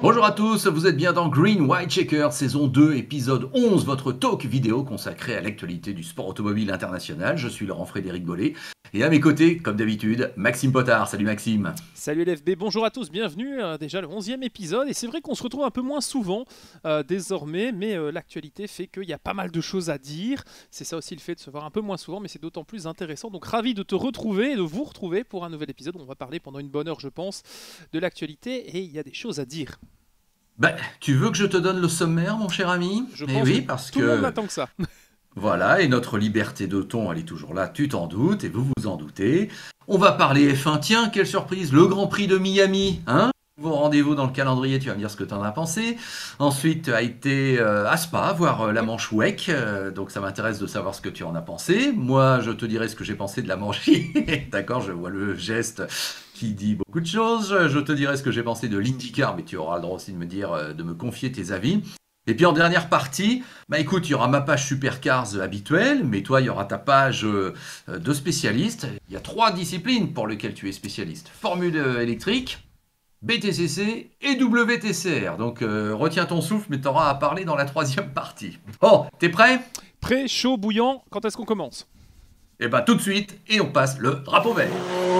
Bonjour à tous, vous êtes bien dans Green White Checker, saison 2, épisode 11, votre talk vidéo consacré à l'actualité du sport automobile international. Je suis Laurent-Frédéric Bollet et à mes côtés, comme d'habitude, Maxime Potard. Salut Maxime. Salut LFB, bonjour à tous, bienvenue, déjà le 11e épisode, et c'est vrai qu'on se retrouve un peu moins souvent désormais, mais l'actualité fait qu'il y a pas mal de choses à dire, c'est ça aussi le fait de se voir un peu moins souvent, mais c'est d'autant plus intéressant, donc ravi de te retrouver et de vous retrouver pour un nouvel épisode où on va parler pendant une bonne heure je pense de l'actualité, et il y a des choses à dire. Tu veux que je te donne le sommaire, mon cher ami? Je Eh pense que oui, parce tout le monde que n'attend que ça. voilà, et notre liberté de ton, elle est toujours là, tu t'en doutes, et vous vous en doutez. On va parler F1, tiens, quelle surprise, le Grand Prix de Miami, hein? Vos rendez-vous dans le calendrier, tu vas me dire ce que tu en as pensé. Ensuite, tu as été à Spa, voir la Manche WEC, donc ça m'intéresse de savoir ce que tu en as pensé. Moi, je te dirai ce que j'ai pensé de la Manche. D'accord, je vois le geste qui dit beaucoup de choses. Je te dirai ce que j'ai pensé de l'IndyCar, mais tu auras le droit aussi de me dire, de me confier tes avis. Et puis en dernière partie, écoute, il y aura ma page Supercars habituelle, mais toi, il y aura ta page de spécialiste. Il y a 3 disciplines pour lesquelles tu es spécialiste. Formule électrique, BTCC et WTCR. Donc retiens ton souffle, mais tu auras à parler dans la 3e partie. Bon, t'es prêt? Prêt, chaud, bouillant, quand est-ce qu'on commence? Eh ben tout de suite, et on passe le drapeau vert.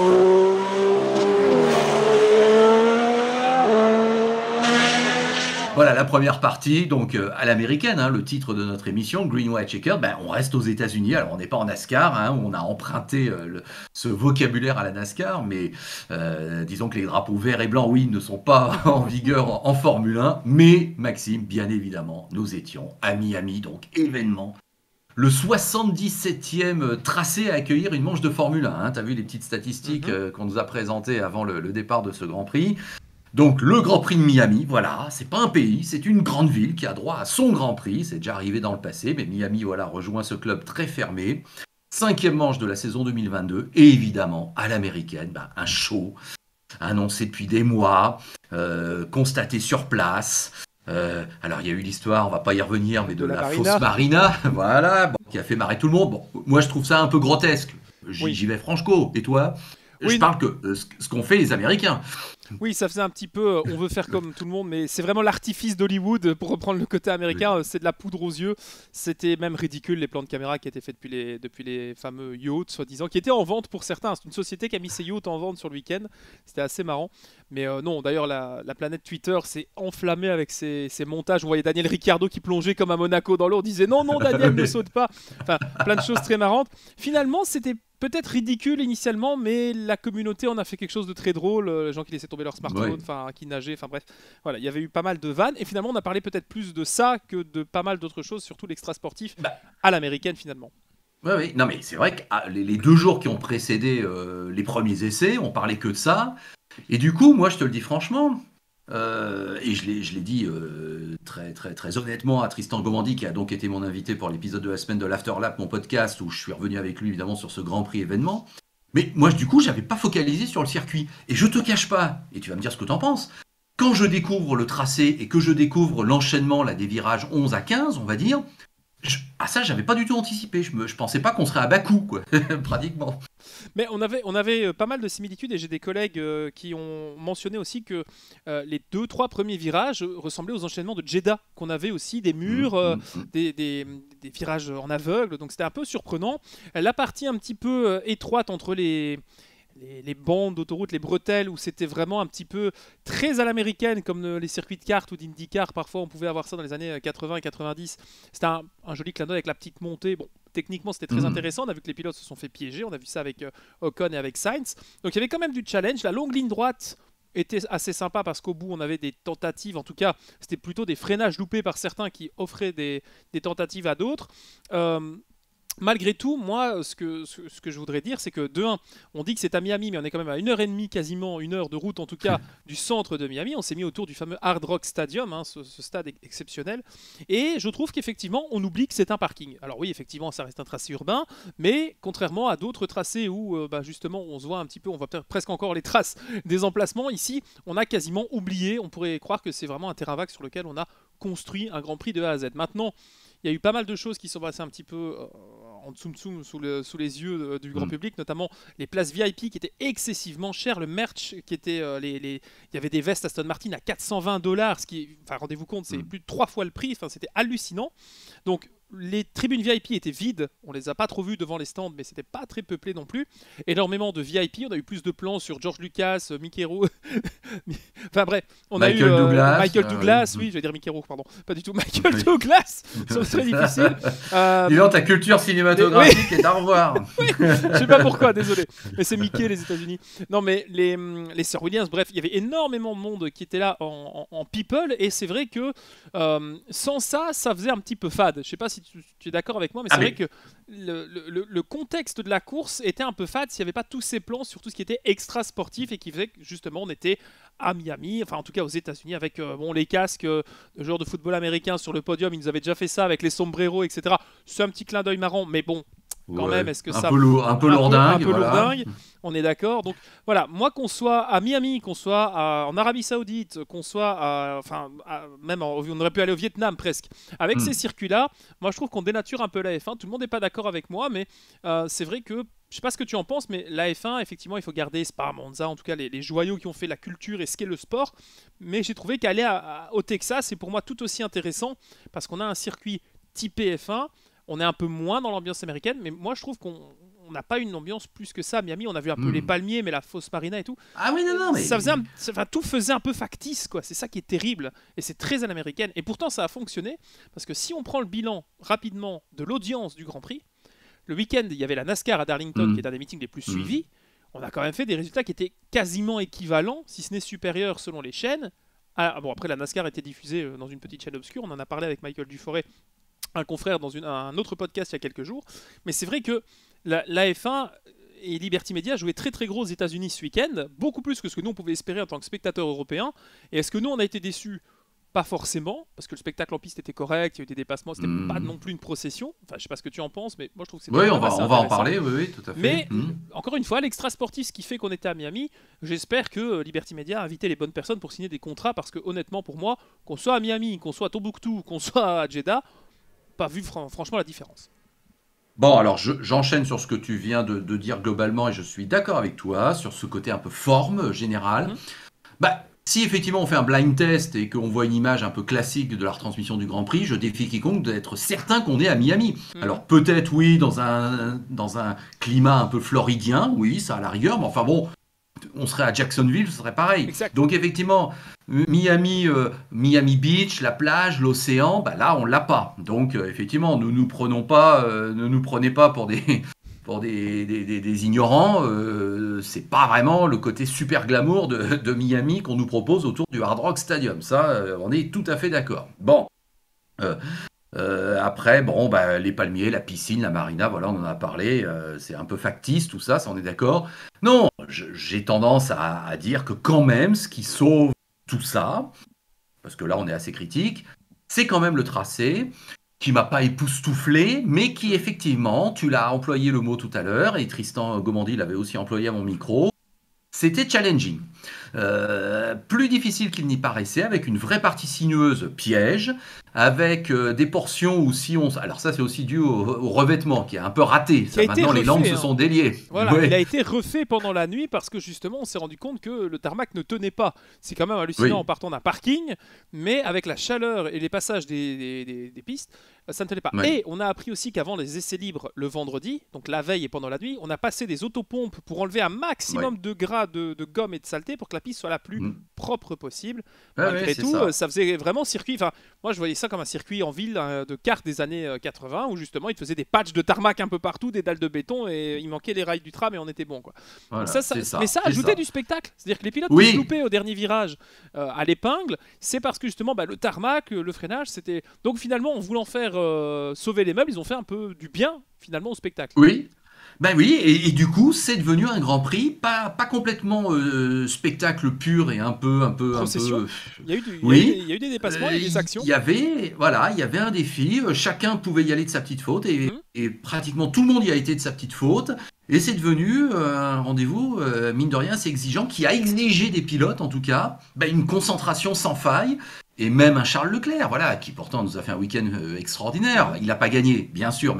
Voilà la première partie, donc à l'américaine, hein, le titre de notre émission, Green White Checker, on reste aux États-Unis, alors on n'est pas en NASCAR, hein, où on a emprunté ce vocabulaire à la NASCAR, mais disons que les drapeaux verts et blancs, oui, ne sont pas en vigueur en Formule 1, mais Maxime, bien évidemment, nous étions à Miami, donc événement. Le 77e tracé à accueillir une manche de Formule 1. Hein. Tu as vu les petites statistiques qu'on nous a présentées avant le départ de ce Grand Prix. Donc le Grand Prix de Miami, voilà, c'est pas un pays, c'est une grande ville qui a droit à son Grand Prix, c'est déjà arrivé dans le passé, mais Miami voilà, rejoint ce club très fermé. 5e manche de la saison 2022, et évidemment, à l'américaine, un show, annoncé depuis des mois, constaté sur place. Alors il y a eu l'histoire, on va pas y revenir, mais de la fausse Marina, voilà, qui a fait marrer tout le monde. Bon, moi je trouve ça un peu grotesque, j'y vais franchement, et toi? Oui. Je parle que ce qu'ont fait les Américains. Oui, ça faisait un petit peu, on veut faire comme tout le monde, mais c'est vraiment l'artifice d'Hollywood, pour reprendre le côté américain, c'est de la poudre aux yeux. C'était même ridicule, les plans de caméra qui étaient faits depuis les fameux yachts, soi-disant, qui étaient en vente pour certains. C'est une société qui a mis ses yachts en vente sur le week-end, c'était assez marrant. Mais non, d'ailleurs, la planète Twitter s'est enflammée avec ces montages. On voyait Daniel Ricciardo qui plongeait comme à Monaco dans l'eau, disait non, non, Daniel, ne saute pas. Enfin, plein de choses très marrantes. Finalement, c'était peut-être ridicule initialement, mais la communauté en a fait quelque chose de très drôle. Les gens qui laissaient tomber leur smartphone, qui nageaient, bref. Voilà, il y avait eu pas mal de vannes. Et finalement, on a parlé peut-être plus de ça que de pas mal d'autres choses, surtout l'extra sportif à l'américaine finalement. Oui, non mais c'est vrai que les 2 jours qui ont précédé les premiers essais, on parlait que de ça. Et du coup, moi je te le dis franchement, et je l'ai dit très, très, très honnêtement à Tristan Gomandi, qui a donc été mon invité pour l'épisode de la semaine de l'Afterlap, mon podcast, où je suis revenu avec lui évidemment sur ce Grand Prix événement. Mais moi, du coup, j'avais pas focalisé sur le circuit. Et je te cache pas, et tu vas me dire ce que t'en penses, quand je découvre le tracé et que je découvre l'enchaînement là, des virages 11 à 15, on va dire, ça, j'avais pas du tout anticipé. Je pensais pas qu'on serait à Bakou, quoi, pratiquement. Mais on avait pas mal de similitudes et j'ai des collègues qui ont mentionné aussi que les 2-3 premiers virages ressemblaient aux enchaînements de Jeddah, qu'on avait aussi des murs, des virages en aveugle, donc c'était un peu surprenant. La partie un petit peu étroite entre les bandes d'autoroute, les bretelles, où c'était vraiment un petit peu très à l'américaine, comme les circuits de kart ou d'IndyCar. Parfois, on pouvait avoir ça dans les années 80 et 90. C'était un joli clin d'œil avec la petite montée. Bon, techniquement, c'était très intéressant. On a vu que les pilotes se sont fait piéger. On a vu ça avec Ocon et avec Sainz. Donc, il y avait quand même du challenge. La longue ligne droite était assez sympa parce qu'au bout, on avait des tentatives. En tout cas, c'était plutôt des freinages loupés par certains qui offraient des tentatives à d'autres. Malgré tout, moi, ce que je voudrais dire, c'est que de 1, on dit que c'est à Miami, mais on est quand même à 1h30, quasiment 1 heure de route en tout cas, du centre de Miami. On s'est mis autour du fameux Hard Rock Stadium, hein, ce stade exceptionnel. Et je trouve qu'effectivement, on oublie que c'est un parking. Alors oui, effectivement, ça reste un tracé urbain, mais contrairement à d'autres tracés où justement on se voit un petit peu, on voit presque encore les traces des emplacements, ici, on a quasiment oublié. On pourrait croire que c'est vraiment un terrain vague sur lequel on a construit un Grand Prix de A à Z. Maintenant, il y a eu pas mal de choses qui sont passées un petit peu en dessous sous les yeux du grand public, notamment les places VIP qui étaient excessivement chères, le merch qui était il y avait des vestes Aston Martin à $420, ce qui, enfin rendez-vous compte, c'est plus de 3 fois le prix, enfin c'était hallucinant. Donc les tribunes VIP étaient vides, on les a pas trop vues devant les stands, mais c'était pas très peuplé non plus. Énormément de VIP, on a eu plus de plans sur George Lucas, Mickey Rourke, enfin bref, on a eu Michael Douglas, oui, je vais dire Mickey Rourke, pardon, pas du tout, Michael Douglas, c'est très difficile. Disons, ta culture cinématographique est à revoir. Oui, je sais pas pourquoi, désolé, mais c'est Mickey les États-Unis. Non, mais les Sir Williams, bref, il y avait énormément de monde qui était là en people, et c'est vrai que sans ça, ça faisait un petit peu fade. Je sais pas si tu es d'accord avec moi, mais c'est vrai que le contexte de la course était un peu fade s'il n'y avait pas tous ces plans sur tout ce qui était extra sportif et qui faisait que justement on était à Miami, enfin en tout cas aux États-Unis, avec les casques de joueurs de football américains sur le podium. Ils nous avaient déjà fait ça avec les sombreros, etc. C'est un petit clin d'œil marrant, mais bon. Quand même, est-ce que ça... Un peu lourdingue. Lourdingue, on est d'accord. Donc voilà, moi qu'on soit à Miami, qu'on soit en Arabie Saoudite, qu'on soit même on aurait pu aller au Vietnam presque. Avec ces circuits-là, moi je trouve qu'on dénature un peu la F1. Tout le monde n'est pas d'accord avec moi, mais c'est vrai que, je sais pas ce que tu en penses, mais la F1, effectivement, il faut garder Spa, Monza, en tout cas les joyaux qui ont fait la culture et ce qu'est le sport. Mais j'ai trouvé qu'aller au Texas, c'est pour moi tout aussi intéressant, parce qu'on a un circuit typé F1. On est un peu moins dans l'ambiance américaine, mais moi je trouve qu'on n'a pas une ambiance plus que ça. À Miami, on a vu un peu les palmiers, mais la fausse marina et tout. Ah oui, non, mais... tout faisait un peu factice, quoi. C'est ça qui est terrible, et c'est très à l'américaine. Et pourtant, ça a fonctionné, parce que si on prend le bilan rapidement de l'audience du Grand Prix, le week-end, il y avait la NASCAR à Darlington, qui est un des meetings les plus suivis. On a quand même fait des résultats qui étaient quasiment équivalents, si ce n'est supérieurs selon les chaînes. Après, la NASCAR était diffusée dans une petite chaîne obscure. On en a parlé avec Michael Duforet, un confrère, dans un autre podcast il y a quelques jours. Mais c'est vrai que la F1 et Liberty Media jouaient très très gros aux États-Unis ce week-end, beaucoup plus que ce que nous on pouvait espérer en tant que spectateurs européens. Et est-ce que nous on a été déçus? Pas forcément, parce que le spectacle en piste était correct, il y a eu des dépassements, c'était pas non plus une procession. Enfin, je sais pas ce que tu en penses, mais moi je trouve que c'est on va en parler, oui, tout à fait. Mais encore une fois, l'extra sportif, ce qui fait qu'on était à Miami, j'espère que Liberty Media a invité les bonnes personnes pour signer des contrats, parce que honnêtement pour moi, qu'on soit à Miami, qu'on soit à Tombouctou, qu'on soit à Jeddah, pas vu franchement la différence. Bon, alors j'enchaîne sur ce que tu viens de dire globalement, et je suis d'accord avec toi sur ce côté un peu forme générale. Si effectivement on fait un blind test et qu'on voit une image un peu classique de la retransmission du Grand Prix, je défie quiconque d'être certain qu'on est à Miami. Alors peut-être oui, dans un climat un peu floridien, oui, ça à la rigueur, mais enfin bon, on serait à Jacksonville, ce serait pareil. Exact. Donc effectivement, Miami Beach, la plage, l'océan, là on l'a pas. Donc effectivement, ne nous prenez pas pour des ignorants. C'est pas vraiment le côté super glamour de Miami qu'on nous propose autour du Hard Rock Stadium. Ça, on est tout à fait d'accord. Bon. Après, les palmiers, la piscine, la marina, voilà, on en a parlé. C'est un peu factice, tout ça, ça on est d'accord. Non, j'ai tendance à dire que quand même, ce qui sauve tout ça, parce que là on est assez critique, c'est quand même le tracé, qui m'a pas époustouflé, mais qui effectivement, tu l'as employé le mot tout à l'heure, et Tristan Gomandi l'avait aussi employé à mon micro, c'était challenging. Plus difficile qu'il n'y paraissait, avec une vraie partie sinueuse piège, avec des portions où si on... Alors ça c'est aussi dû au revêtement qui est un peu raté. Ça, maintenant les lampes se sont déliées. Voilà, il a été refait pendant la nuit parce que justement on s'est rendu compte que le tarmac ne tenait pas. C'est quand même hallucinant en partant d'un parking, mais avec la chaleur et les passages des pistes, ça ne tenait pas. Et on a appris aussi qu'avant les essais libres le vendredi, donc la veille et pendant la nuit, on a passé des autopompes pour enlever un maximum de gras, de gomme et de saleté pour que la piste soit la plus propre possible. Malgré tout, ça faisait vraiment circuit. Enfin, moi je voyais ça comme un circuit en ville de kart des années 80 où justement ils faisaient des patchs de tarmac un peu partout, des dalles de béton, et il manquait les rails du tram et on était bon, quoi. Voilà, mais ça ajoutait du spectacle. C'est-à-dire que les pilotes qui se loupaient au dernier virage à l'épingle, c'est parce que justement le tarmac, le freinage, c'était... Donc finalement en voulant faire sauver les meubles, ils ont fait un peu du bien finalement au spectacle. Oui. Oui, et du coup, c'est devenu un Grand Prix, pas complètement spectacle pur et un peu. Procession. Il y a eu des dépassements, il y a eu des actions. Il y avait un défi, chacun pouvait y aller de sa petite faute, et pratiquement tout le monde y a été de sa petite faute. Et c'est devenu un rendez-vous, mine de rien, c'est exigeant, qui a exigé des pilotes, en tout cas, une concentration sans faille. Et même un Charles Leclerc, voilà, qui pourtant nous a fait un week-end extraordinaire. Il n'a pas gagné, bien sûr, mais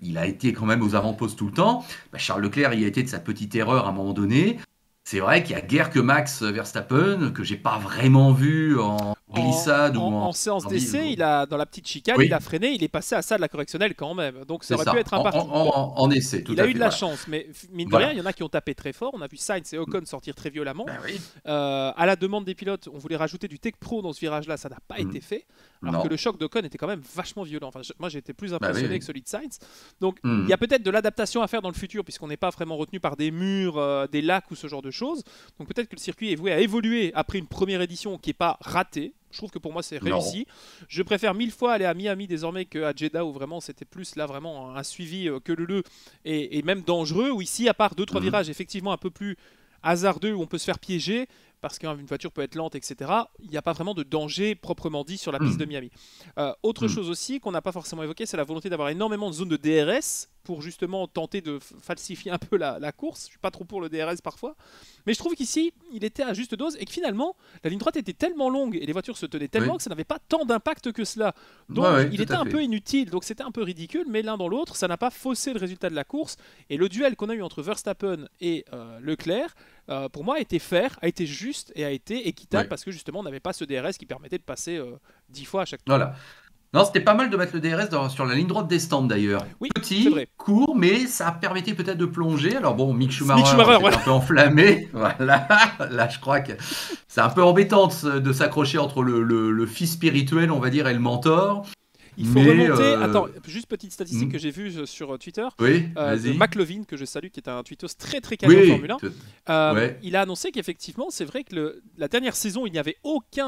il a été quand même aux avant-postes tout le temps. Bah, Charles Leclerc, il a été de sa petite erreur à un moment donné. C'est vrai qu'il y a guère que Max Verstappen, que j'ai pas vraiment vu en glissade ou En séance d'essai, dans la petite chicane, il Oui, a freiné, il est passé à ça de la correctionnelle quand même. Donc ça c'est aurait pu ça, être un parti. Bon, en essai, tout il à a eu fait. de la Voilà. chance, mais mine de rien, Voilà. il y en a qui ont tapé très fort. On a vu Sainz et Ocon sortir très violemment. Ben oui. À la demande des pilotes, on voulait rajouter du Tech Pro dans ce virage-là, ça n'a pas été fait. Alors que le Non. choc d'Ocon était quand même vachement violent. Enfin, moi, j'ai été plus Ben oui, impressionné que oui. celui de Sainz. Donc, il y a peut-être de l'adaptation à faire dans le futur, puisqu'on n'est pas vraiment retenu par des murs, des lacs ou ce genre de choses. Donc, peut-être que le circuit est voué à évoluer après une première édition qui n'est pas ratée. Je trouve que pour moi, c'est Non. réussi. Je préfère 1000 fois aller à Miami désormais qu'à Jeddah, où vraiment c'était plus là vraiment un suivi que et même dangereux. Où ici, à part 2-3 Mhm. virages effectivement un peu plus hasardeux où on peut se faire piéger parce qu'une voiture peut être lente, etc. Il n'y a pas vraiment de danger proprement dit sur la piste de Mhm. Miami. Autre chose aussi qu'on n'a pas forcément évoqué, c'est la volonté d'avoir énormément de zones de DRS pour justement tenter de falsifier un peu la course. Je suis pas trop pour le DRS parfois, mais je trouve qu'ici il était à juste dose et que finalement la ligne droite était tellement longue et les voitures se tenaient tellement Oui. que ça n'avait pas tant d'impact que cela. Ouais, Donc ouais, il tout était à un peu fait. inutile, donc c'était un peu ridicule, mais l'un dans l'autre, ça n'a pas faussé le résultat de la course. Et le duel qu'on a eu entre Verstappen et Leclerc, pour moi, a été fair, a été juste et a été équitable Ouais. parce que justement, on n'avait pas ce DRS qui permettait de passer 10 fois à chaque tour. Voilà. Non, c'était pas mal de mettre le DRS sur la ligne droite des stands d'ailleurs. Oui, c'est Petit, vrai. court, mais ça permettait peut-être de plonger. Alors bon, Mick Mick Schumacher Schumacher, s'est voilà. un peu enflammé. Voilà. Là, je crois que c'est un peu embêtant de s'accrocher entre le fils spirituel, on va dire, et le mentor. Il faut Mais remonter. Attends, juste petite statistique que hmm, j'ai vue sur Twitter oui, de vas-y. McLovin, que je salue, qui est un tweetos très très calé en Oui, Formule 1. ouais. Il a annoncé qu'effectivement, c'est vrai que la dernière saison, il n'y avait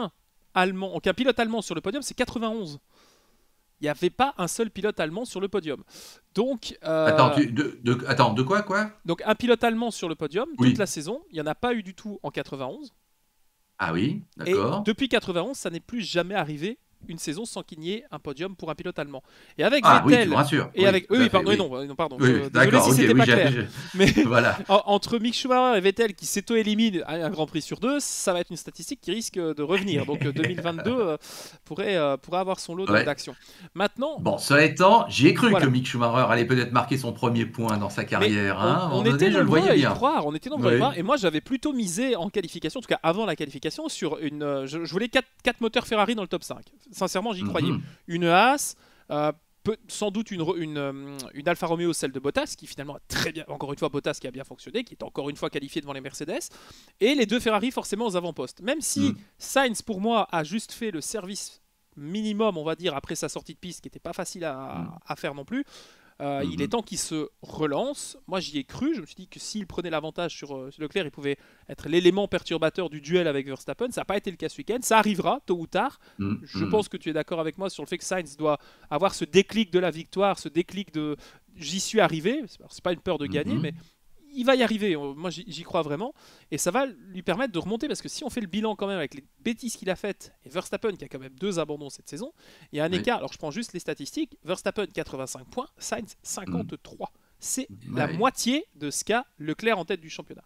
aucun pilote allemand sur le podium, c'est 91. Il n'y avait pas un seul pilote allemand sur le podium. Donc, Attends, attends, de quoi, donc un pilote allemand sur le podium toute Oui. la saison, il n'y en a pas eu du tout en 91. Ah oui, Et d'accord. depuis 91, ça n'est plus jamais arrivé une saison sans qu'il n'y ait un podium pour un pilote allemand. Et avec Ah oui, tu me Vettel rassures. et Oui, avec tout à oui, fait, pardon, oui, oui. non, non, pardon, Oui, désolé d'accord, si ok, c'était oui, pas clair. Mais voilà. entre Mick Schumacher et Vettel qui s'auto-éliminent un Grand Prix sur deux, ça va être une statistique qui risque de revenir. Donc 2022 pourrait avoir son lot Ouais. d'action. Maintenant, Bon, cela étant, j'y ai cru que voilà. Mick Schumacher allait peut-être marquer son premier point dans sa Mais carrière. Hein. À un on moment était donné, je le nombreux voyais à y bien. croire, on était nombreux à y Oui. croire, et moi j'avais plutôt misé en qualification, en tout cas avant la qualification, sur une. Je voulais 4 moteurs Ferrari dans le top 5. Sincèrement, j'y croyais. Mhm. Une Haas, sans doute une Alfa Romeo, celle de Bottas, qui finalement a très bien, encore une fois, Bottas qui a bien fonctionné, qui est encore une fois qualifié devant les Mercedes, et les deux Ferrari forcément aux avant-postes. Même si Mhm. Sainz, pour moi, a juste fait le service minimum, on va dire, après sa sortie de piste, qui n'était pas facile à faire non plus. Il est Mhm. temps qu'il se relance. Moi, j'y ai cru. Je me suis dit que s'il prenait l'avantage sur Leclerc, il pouvait être l'élément perturbateur du duel avec Verstappen. Ça n'a pas été le cas ce week-end. Ça arrivera tôt ou tard. Mhm. Je Mhm. pense que tu es d'accord avec moi sur le fait que Sainz doit avoir ce déclic de la victoire, ce déclic de j'y suis arrivé. C'est pas une peur de gagner, mais Mhm. il va y arriver. Moi, j'y crois vraiment. Et ça va lui permettre de remonter parce que si on fait le bilan quand même avec les bêtises qu'il a faites et Verstappen qui a quand même 2 abandons cette saison, il y a un Oui. écart. Alors, je prends juste les statistiques. Verstappen 85 points, Sainz Mhm. 53. C'est Ouais, la oui. moitié de ce qu'a Leclerc en tête du championnat.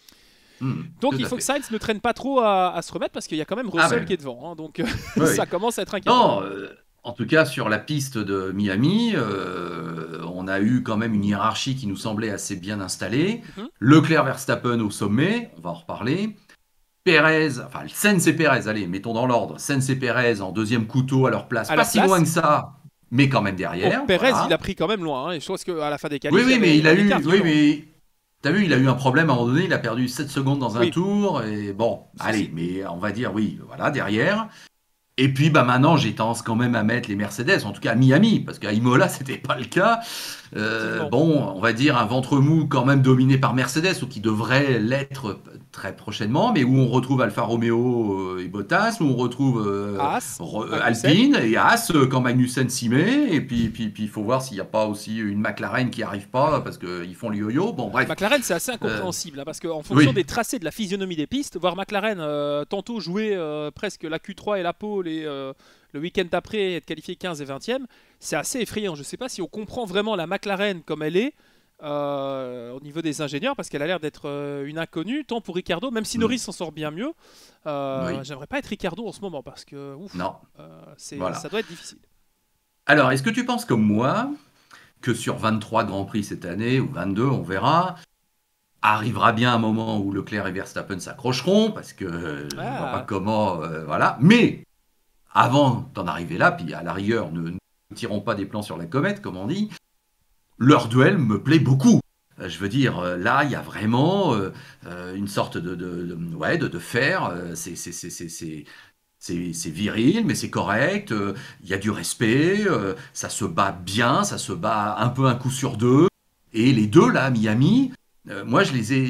Mhm. Donc, Tout il à faut que fait. Sainz ne traîne pas trop à se remettre parce qu'il y a quand même Ah Russell qui est ben, devant. Hein. Donc, oui, ça oui. commence à être inquiétant. Non, en tout cas, sur la piste de Miami, on a eu quand même une hiérarchie qui nous semblait assez bien installée. Mhm. Leclerc-Verstappen au sommet, on va en reparler. Pérez, enfin Sainz et Pérez, allez, mettons dans l'ordre. Sainz et Pérez en deuxième couteau à leur place. À Pas leur si loin place, que ça, mais quand même oh, derrière. Pérez, il a Voilà. pris quand même loin. Hein. Et je pense qu'à la fin des Oui, qualifs, il y oui, mais avait il a un eu. écart Oui, violent. mais. T'as vu, il a eu un problème à un moment donné, il a perdu 7 secondes dans un Oui, tour. Et bon, si, allez, si. mais on va dire, oui, voilà, derrière. Et puis bah maintenant, j'ai tendance quand même à mettre les Mercedes, en tout cas à Miami, parce qu'à Imola, c'était pas le cas. Effectivement. Bon, on va dire un ventre mou quand même dominé par Mercedes, ou qui devrait l'être très prochainement, mais où on retrouve Alfa Romeo et Bottas, où on retrouve Haas, Magnussen. Alpine et Haas quand Magnussen s'y met, et puis il faut voir s'il n'y a pas aussi une McLaren qui arrive pas, parce qu'ils font le yo-yo. Bon, bref. McLaren, c'est assez Euh, incompréhensible hein, parce qu'en fonction oui, des tracés de la physionomie des pistes, voir McLaren tantôt jouer presque la Q3 et la pole et le week-end après être qualifié 15 et 20e, c'est assez effrayant. Je ne sais pas si on comprend vraiment la McLaren comme elle est au niveau des ingénieurs parce qu'elle a l'air d'être une inconnue, tant pour Ricardo, même si mm, Norris s'en sort bien mieux. oui, J'aimerais pas être Ricardo en ce moment parce que ouf, non, ça voilà. doit être difficile. Alors, est-ce que tu penses comme moi que sur 23 Grands Prix cette année, ou 22, on verra. Arrivera bien un moment où Leclerc et Verstappen s'accrocheront, parce que je ne vois pas comment... voilà. Mais, avant d'en arriver là, puis à la rigueur, ne tirons pas des plans sur la comète, comme on dit, leur duel me plaît beaucoup. Je veux dire, là, il y a vraiment une sorte de fer. C'est viril, mais c'est correct. Il y a du respect. Ça se bat bien. Ça se bat un peu un coup sur deux. Et les deux, là, à Miami, moi, je les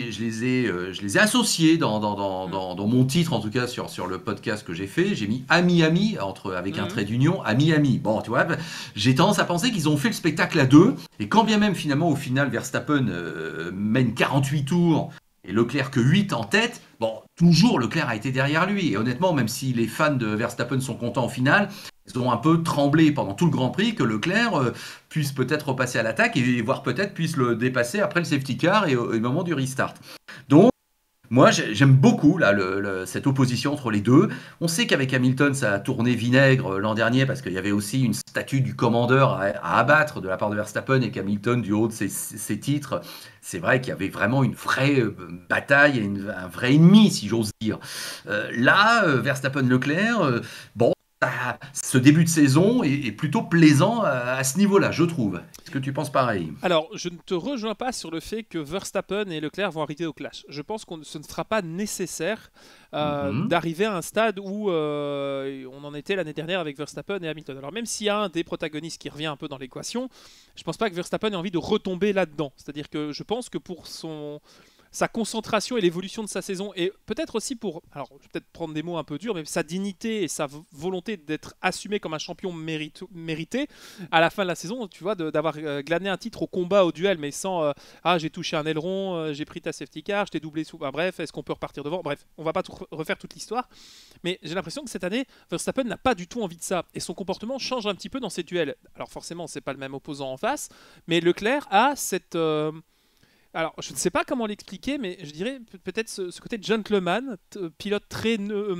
ai associés dans mon titre, en tout cas, sur le podcast que j'ai fait. J'ai mis à Miami, avec un trait d'union, à Miami. Bon, tu vois, j'ai tendance à penser qu'ils ont fait le spectacle à deux. Et quand bien même, finalement, au final, Verstappen mène 48 tours et Leclerc que 8 en tête, bon, toujours Leclerc a été derrière lui. Et honnêtement, même si les fans de Verstappen sont contents au final, ils ont un peu tremblé pendant tout le Grand Prix que Leclerc puisse peut-être repasser à l'attaque et voire peut-être puisse le dépasser après le safety car et au moment du restart. Donc, moi, j'aime beaucoup là, cette opposition entre les deux. On sait qu'avec Hamilton, ça a tourné vinaigre l'an dernier parce qu'il y avait aussi une statue du commandeur à abattre de la part de Verstappen et qu'Hamilton, du haut de ses titres, c'est vrai qu'il y avait vraiment une vraie bataille et un vrai ennemi, si j'ose dire. Là, Verstappen-Leclerc, bon, ce début de saison est plutôt plaisant à ce niveau-là, je trouve. Est-ce que tu penses pareil? Alors, je ne te rejoins pas sur le fait que Verstappen et Leclerc vont arriver au clash. Je pense que ce ne sera pas nécessaire d'arriver à un stade où on en était l'année dernière avec Verstappen et Hamilton. Alors, même s'il y a un des protagonistes qui revient un peu dans l'équation, je ne pense pas que Verstappen ait envie de retomber là-dedans. C'est-à-dire que je pense que pour sa concentration et l'évolution de sa saison, et peut-être aussi pour, alors je vais peut-être prendre des mots un peu durs, mais sa dignité et sa volonté d'être assumé comme un champion mérité à la fin de la saison, tu vois, d'avoir glané un titre au combat, au duel, mais sans j'ai touché un aileron, j'ai pris ta safety car, je t'ai doublé sous, bref, est-ce qu'on peut repartir devant? Bref, on va pas refaire toute l'histoire, mais j'ai l'impression que cette année, Verstappen n'a pas du tout envie de ça, et son comportement change un petit peu dans ses duels. Alors forcément, c'est pas le même opposant en face, mais Leclerc a cette... alors, je ne sais pas comment l'expliquer, mais je dirais peut-être ce côté gentleman, pilote très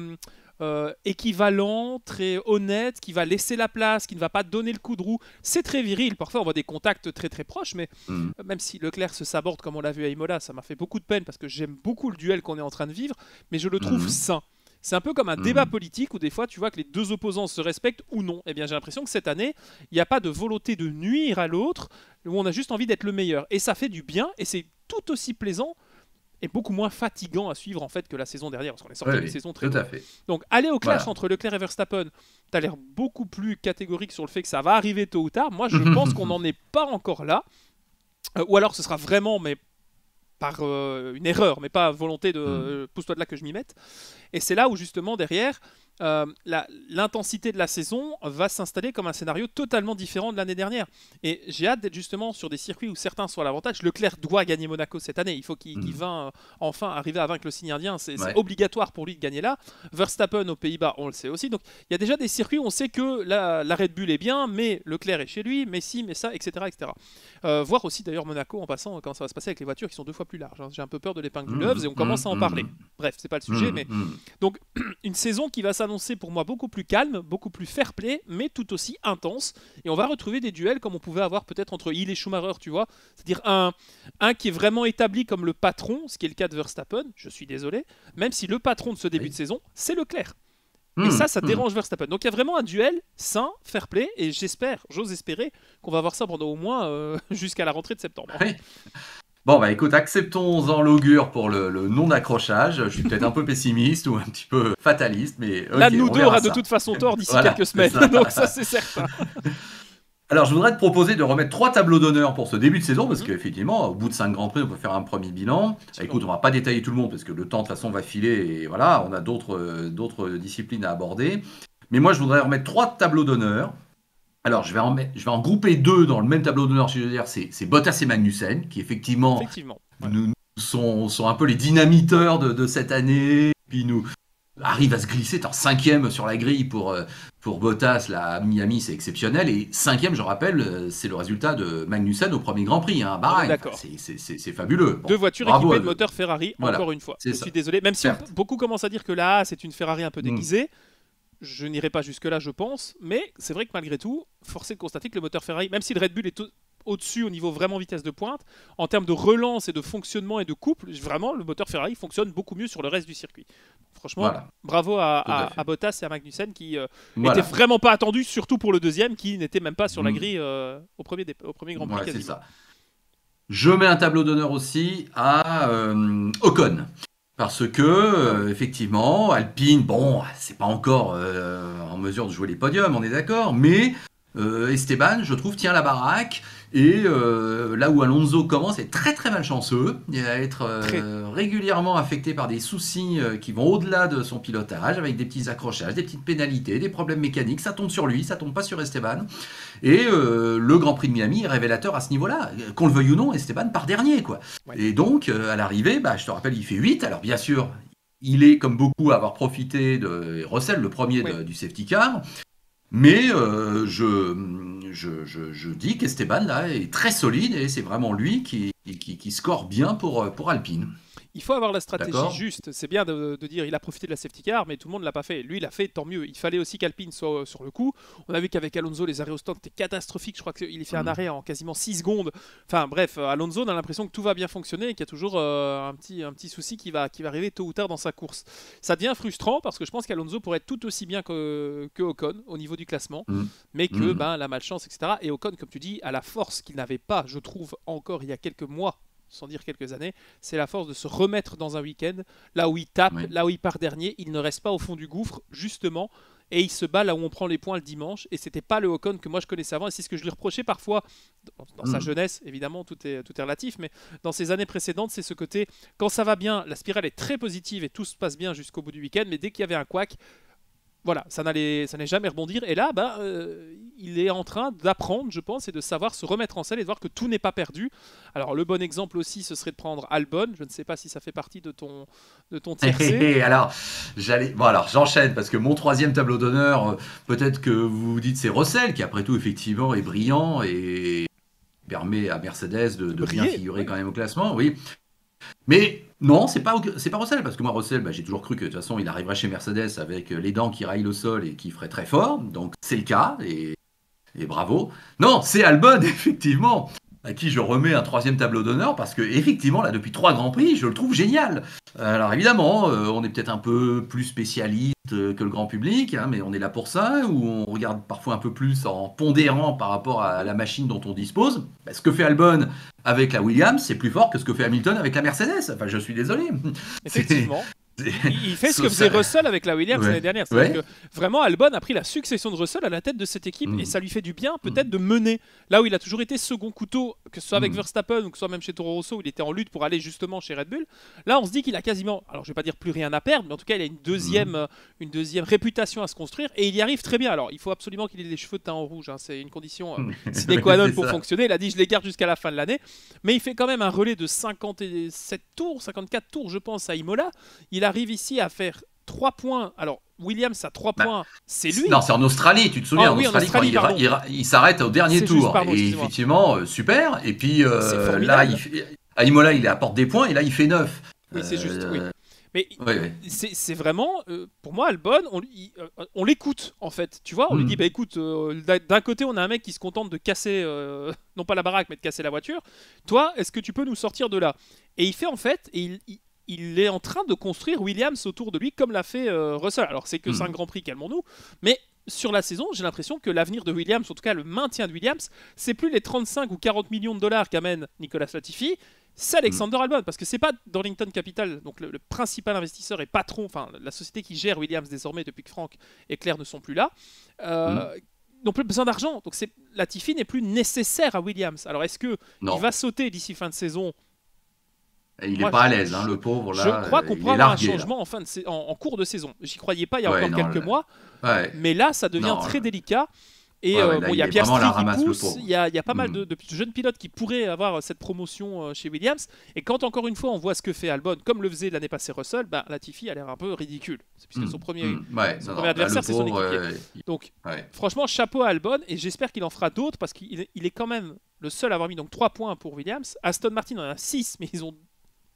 équivalent, très honnête, qui va laisser la place, qui ne va pas donner le coup de roue. C'est très viril. Parfois, on voit des contacts très très proches, mais même si Leclerc se saborde comme on l'a vu à Imola, ça m'a fait beaucoup de peine parce que j'aime beaucoup le duel qu'on est en train de vivre, mais je le trouve sain. C'est un peu comme un débat politique où des fois tu vois que les deux opposants se respectent ou non. Eh bien j'ai l'impression que cette année, il n'y a pas de volonté de nuire à l'autre, où on a juste envie d'être le meilleur. Et ça fait du bien et c'est tout aussi plaisant et beaucoup moins fatigant à suivre en fait que la saison dernière, parce qu'on est sorti d'une saison très tout à fait. Donc aller au clash entre Leclerc et Verstappen, tu as l'air beaucoup plus catégorique sur le fait que ça va arriver tôt ou tard. Moi je pense qu'on n'en est pas encore là. Ou alors ce sera vraiment, mais par une erreur, mais pas volonté de pousse-toi de là que je m'y mette. Et c'est là où justement derrière, l'intensité de la saison va s'installer comme un scénario totalement différent de l'année dernière. Et j'ai hâte d'être justement sur des circuits où certains sont à l'avantage. Leclerc doit gagner Monaco cette année. Il faut qu'il enfin arriver à vaincre le signe indien. C'est obligatoire pour lui de gagner là. Verstappen aux Pays-Bas, on le sait aussi. Donc il y a déjà des circuits où on sait que la Red Bull est bien, mais Leclerc est chez lui, mais si, mais ça, etc. etc. Voir aussi d'ailleurs Monaco en passant, comment ça va se passer avec les voitures qui sont 2 fois plus larges. J'ai un peu peur de l'épingle du Loves et on commence à en parler. Bref, c'est pas le sujet, mais donc une saison qui va s'annoncer pour moi beaucoup plus calme, beaucoup plus fair-play, mais tout aussi intense. Et on va retrouver des duels comme on pouvait avoir peut-être entre Hill et Schumacher, tu vois. C'est-à-dire un qui est vraiment établi comme le patron, ce qui est le cas de Verstappen, je suis désolé, même si le patron de ce début de saison, c'est Leclerc. Et ça dérange Verstappen. Donc il y a vraiment un duel sain, fair-play, et j'ose espérer qu'on va avoir ça pendant au moins jusqu'à la rentrée de septembre. Oui. Bon, bah écoute, acceptons-en l'augure pour le non-accrochage. Je suis peut-être un peu pessimiste ou un petit peu fataliste, mais okay, là, nous deux aura de toute façon tort d'ici quelques semaines, donc ça c'est certain. Alors, je voudrais te proposer de remettre 3 tableaux d'honneur pour ce début de saison, parce qu'effectivement, au bout de 5 Grands Prix, on peut faire un premier bilan. Écoute, on va pas détailler tout le monde, parce que le temps, de toute façon, va filer, et voilà, on a d'autres disciplines à aborder. Mais moi, je voudrais remettre 3 tableaux d'honneur. Alors, je vais en grouper 2 dans le même tableau d'honneur, si je veux dire, c'est Bottas et Magnussen, qui effectivement sont un peu les dynamiteurs de cette année, puis nous arrivent à se glisser en 5e sur la grille pour Bottas, là, à Miami, c'est exceptionnel, et 5e, je rappelle, c'est le résultat de Magnussen au premier Grand Prix, hein, Bahreïn. C'est fabuleux. Bon, 2 voitures équipées de moteur Ferrari, encore une fois. Je suis désolé, même si beaucoup commencent à dire que là, c'est une Ferrari un peu déguisée. Je n'irai pas jusque-là, je pense, mais c'est vrai que malgré tout, force est de constater que le moteur Ferrari, même si le Red Bull est au-dessus au niveau vraiment vitesse de pointe. En termes de relance et de fonctionnement et de couple, vraiment, le moteur Ferrari fonctionne beaucoup mieux sur le reste du circuit. Franchement, bravo à Bottas et à Magnussen qui n'étaient vraiment pas attendus, surtout pour le deuxième qui n'était même pas sur la grille au premier Grand Prix. C'est ça. Je mets un tableau d'honneur aussi à Ocon. Parce que, effectivement, Alpine, bon, c'est pas encore en mesure de jouer les podiums, on est d'accord, mais Esteban, je trouve, tient la baraque. Et là où Alonso commence, est très très malchanceux. Il va être régulièrement affecté par des soucis qui vont au-delà de son pilotage, avec des petits accrochages, des petites pénalités, des problèmes mécaniques. Ça tombe sur lui, ça tombe pas sur Esteban. Et le Grand Prix de Miami est révélateur à ce niveau-là. Qu'on le veuille ou non, Esteban part dernier, quoi. Ouais. Et donc, à l'arrivée, je te rappelle, il fait 8. Alors bien sûr, il est, comme beaucoup, à avoir profité de Russell, le premier du safety car. Mais je dis qu'Esteban là est très solide et c'est vraiment lui qui score bien pour Alpine. Il faut avoir la stratégie juste. C'est bien de dire il a profité de la safety car, mais tout le monde ne l'a pas fait. Lui, il l'a fait, tant mieux. Il fallait aussi qu'Alpine soit sur le coup. On a vu qu'avec Alonso, les arrêts au stand étaient catastrophiques. Je crois qu'il fait un arrêt en quasiment 6 secondes. Enfin bref, Alonso, on a l'impression que tout va bien fonctionner et qu'il y a toujours un petit souci qui va arriver tôt ou tard dans sa course. Ça devient frustrant parce que je pense qu'Alonso pourrait être tout aussi bien que Ocon au niveau du classement, mais que la malchance, etc. Et Ocon, comme tu dis, a la force qu'il n'avait pas, je trouve, encore il y a quelques mois, sans dire quelques années, c'est la force de se remettre dans un week-end, là où il tape, là où il part dernier, il ne reste pas au fond du gouffre, justement, et il se bat là où on prend les points le dimanche, et c'était pas le Ocon que moi je connaissais avant, et c'est ce que je lui reprochais parfois, dans sa jeunesse, évidemment, tout est relatif, mais dans ses années précédentes, c'est ce côté, quand ça va bien, la spirale est très positive, et tout se passe bien jusqu'au bout du week-end, mais dès qu'il y avait un couac, voilà, ça n'allait jamais rebondir. Et là, il est en train d'apprendre, je pense, et de savoir se remettre en selle et de voir que tout n'est pas perdu. Alors, le bon exemple aussi, ce serait de prendre Albon. Je ne sais pas si ça fait partie de ton tiercé. Alors, j'enchaîne parce que mon troisième tableau d'honneur, peut-être que vous vous dites c'est Russell, qui après tout, effectivement, est brillant et permet à Mercedes de bien figurer quand même au classement. Oui. Mais non, c'est pas Russell, parce que moi, Russell, j'ai toujours cru que de toute façon, il arriverait chez Mercedes avec les dents qui raillent le sol et qui ferait très fort. Donc, c'est le cas, et bravo. Non, c'est Albon, effectivement, à qui je remets un troisième tableau d'honneur, parce que effectivement, là, depuis 3 Grands Prix, je le trouve génial. Alors, évidemment, on est peut-être un peu plus spécialiste que le grand public, mais on est là pour ça, ou on regarde parfois un peu plus en pondérant par rapport à la machine dont on dispose. Ce que fait Albon avec la Williams, c'est plus fort que ce que fait Hamilton avec la Mercedes. Enfin, je suis désolé. Effectivement. Il fait ce que faisait Russell avec la Williams l'année dernière. C'est-à-dire que vraiment, Albon a pris la succession de Russell à la tête de cette équipe et ça lui fait du bien peut-être de mener. Là où il a toujours été second couteau, que ce soit avec Verstappen ou que ce soit même chez Toro Rosso, où il était en lutte pour aller justement chez Red Bull. Là, on se dit qu'il a quasiment, alors je vais pas dire plus rien à perdre, mais en tout cas, il a une deuxième réputation à se construire et il y arrive très bien. Alors, il faut absolument qu'il ait les cheveux teints en rouge. C'est une condition sine qua non pour fonctionner. Il a dit, je les garde jusqu'à la fin de l'année. Mais il fait quand même un relais de 57 tours, 54 tours, je pense, à Imola. Il arrive ici à faire 3 points. Alors, Williams à 3 points, c'est lui. Non, c'est en Australie, tu te souviens. En Australie, il s'arrête au dernier tour. Et effectivement, super. Et puis là, à Imola, il apporte des points et là, il fait 9. Oui, c'est juste, oui. Mais c'est vraiment, pour moi, Albon, on l'écoute en fait. Tu vois, on lui dit, écoute, d'un côté, on a un mec qui se contente de casser, non pas la baraque, mais de casser la voiture. Toi, est-ce que tu peux nous sortir de là? Et il fait en fait, il est en train de construire Williams autour de lui comme l'a fait Russell. Alors c'est que 5 Grands Prix, calmons-nous, mais sur la saison, j'ai l'impression que l'avenir de Williams, en tout cas le maintien de Williams, c'est plus les 35 ou 40 millions de dollars qu'amène Nicolas Latifi, c'est Alexander Albon, parce que c'est pas Darlington Capital, donc le principal investisseur et patron, enfin la société qui gère Williams désormais depuis que Franck et Claire ne sont plus là, n'ont plus besoin d'argent, donc Latifi n'est plus nécessaire à Williams. Alors est-ce que il va sauter d'ici fin de saison? Il n'est pas à l'aise, le pauvre. Là, je crois qu'on pourra avoir un changement en cours de saison. J'y croyais pas il y a encore quelques mois, mais là, ça devient très délicat. Et il y a Piastri qui pousse, il y a pas mal de jeunes pilotes qui pourraient avoir cette promotion chez Williams. Et quand encore une fois on voit ce que fait Albon, comme le faisait l'année passée Russell, Latifi a l'air un peu ridicule. C'est puisque son premier adversaire, c'est son équipier. Donc franchement, chapeau à Albon, et j'espère qu'il en fera d'autres, parce qu'il est quand même le seul à avoir mis 3 points pour Williams. Aston Martin en a 6, mais ils ont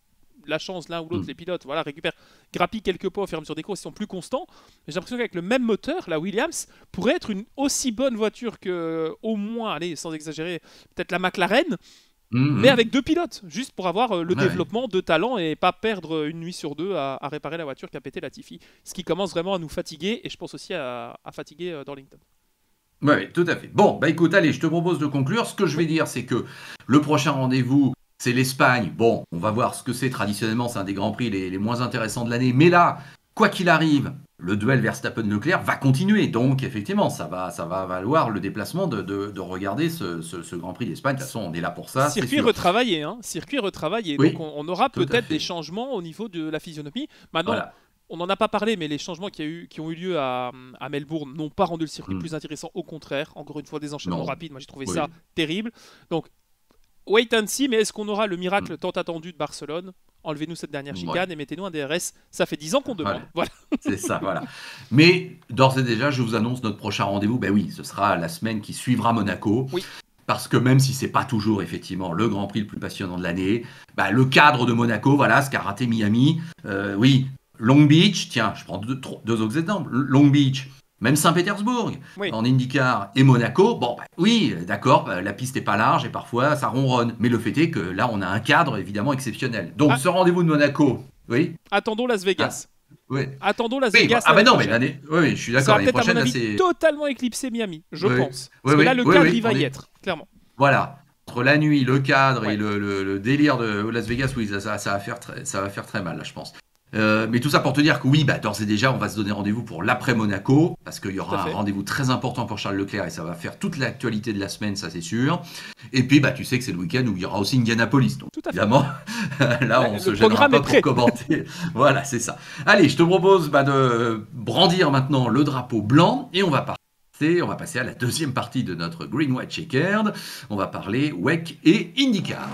la chance l'un ou l'autre, les pilotes, voilà, grappillent quelques points au fur et à mesure des courses, ils sont plus constants. Mais j'ai l'impression qu'avec le même moteur, la Williams pourrait être une aussi bonne voiture que, au moins, allez, sans exagérer, peut-être la McLaren. Mais avec 2 pilotes, juste pour avoir le développement de talent et pas perdre une nuit sur 2 à réparer la voiture qu'a pété Latifi. Ce qui commence vraiment à nous fatiguer, et je pense aussi à fatiguer Darlington. Oui, tout à fait. Bon, bah écoute, allez, je te propose de conclure. Ce que je vais dire, c'est que le prochain rendez-vous, c'est l'Espagne. Bon, on va voir ce que c'est traditionnellement, c'est un des grands prix les moins intéressants de l'année. Mais là, quoi qu'il arrive, le duel Verstappen-Leclerc va continuer. Donc, effectivement, ça va valoir le déplacement de regarder ce Grand Prix d'Espagne. De toute façon, on est là pour ça. Circuit retravaillé, hein. Circuit retravaillé. Oui, donc, on aura peut-être des changements au niveau de la physionomie. Maintenant, voilà. on n'en a pas parlé, mais les changements qui ont eu lieu à Melbourne n'ont pas rendu le circuit plus intéressant. Au contraire, encore une fois, des enchaînements rapides. Moi, j'ai trouvé ça terrible. Donc, wait and see, mais est-ce qu'on aura le miracle tant attendu de Barcelone? Enlevez-nous cette dernière chicane et mettez-nous un DRS. Ça fait 10 ans qu'on demande. Voilà. C'est ça, voilà. Mais d'ores et déjà, je vous annonce notre prochain rendez-vous. Ben oui, ce sera la semaine qui suivra Monaco. Oui. Parce que même si c'est pas toujours effectivement le Grand Prix le plus passionnant de l'année, bah, le cadre de Monaco, voilà, ce qu'a raté Miami. Oui, Long Beach, tiens, je prends deux autres exemples. Long Beach. Même Saint-Pétersbourg, en IndyCar et Monaco, bon, bah, oui, d'accord, la piste n'est pas large et parfois ça ronronne. Mais le fait est que là, on a un cadre évidemment exceptionnel. Donc, ce rendez-vous de Monaco, oui. Attendons Las Vegas. Oui. Attendons Las Vegas. Ah, ben non, mais l'année. Oui, je suis d'accord. Ça va peut-être, à mon avis, totalement éclipser Miami, je pense. Parce que là, le cadre, il va y être, clairement. Voilà. Entre la nuit, le cadre et le délire de Las Vegas, oui, ça va faire très mal, là, je pense. Mais tout ça pour te dire que oui, bah, d'ores et déjà, on va se donner rendez-vous pour l'après-Monaco, parce qu'il y aura un rendez-vous très important pour Charles Leclerc et ça va faire toute l'actualité de la semaine, ça c'est sûr. Et puis, bah, tu sais que c'est le week-end où il y aura aussi Indianapolis. Donc, évidemment, là, on se gênera pas pour commenter. Voilà, c'est ça. Allez, je te propose de brandir maintenant le drapeau blanc et on va passer à la deuxième partie de notre Green White Checkered. On va parler WEC et IndyCar.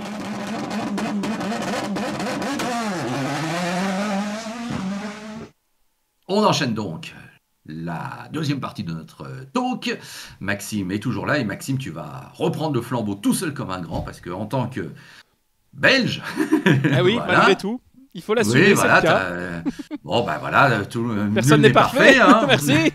On enchaîne donc la deuxième partie de notre talk. Maxime est toujours là et Maxime, tu vas reprendre le flambeau tout seul comme un grand parce qu'en tant que Belge, ah oui, voilà. Malgré tout, il faut l'assumer. Oui, voilà, bon, ben voilà, personne n'est parfait. Hein. Merci.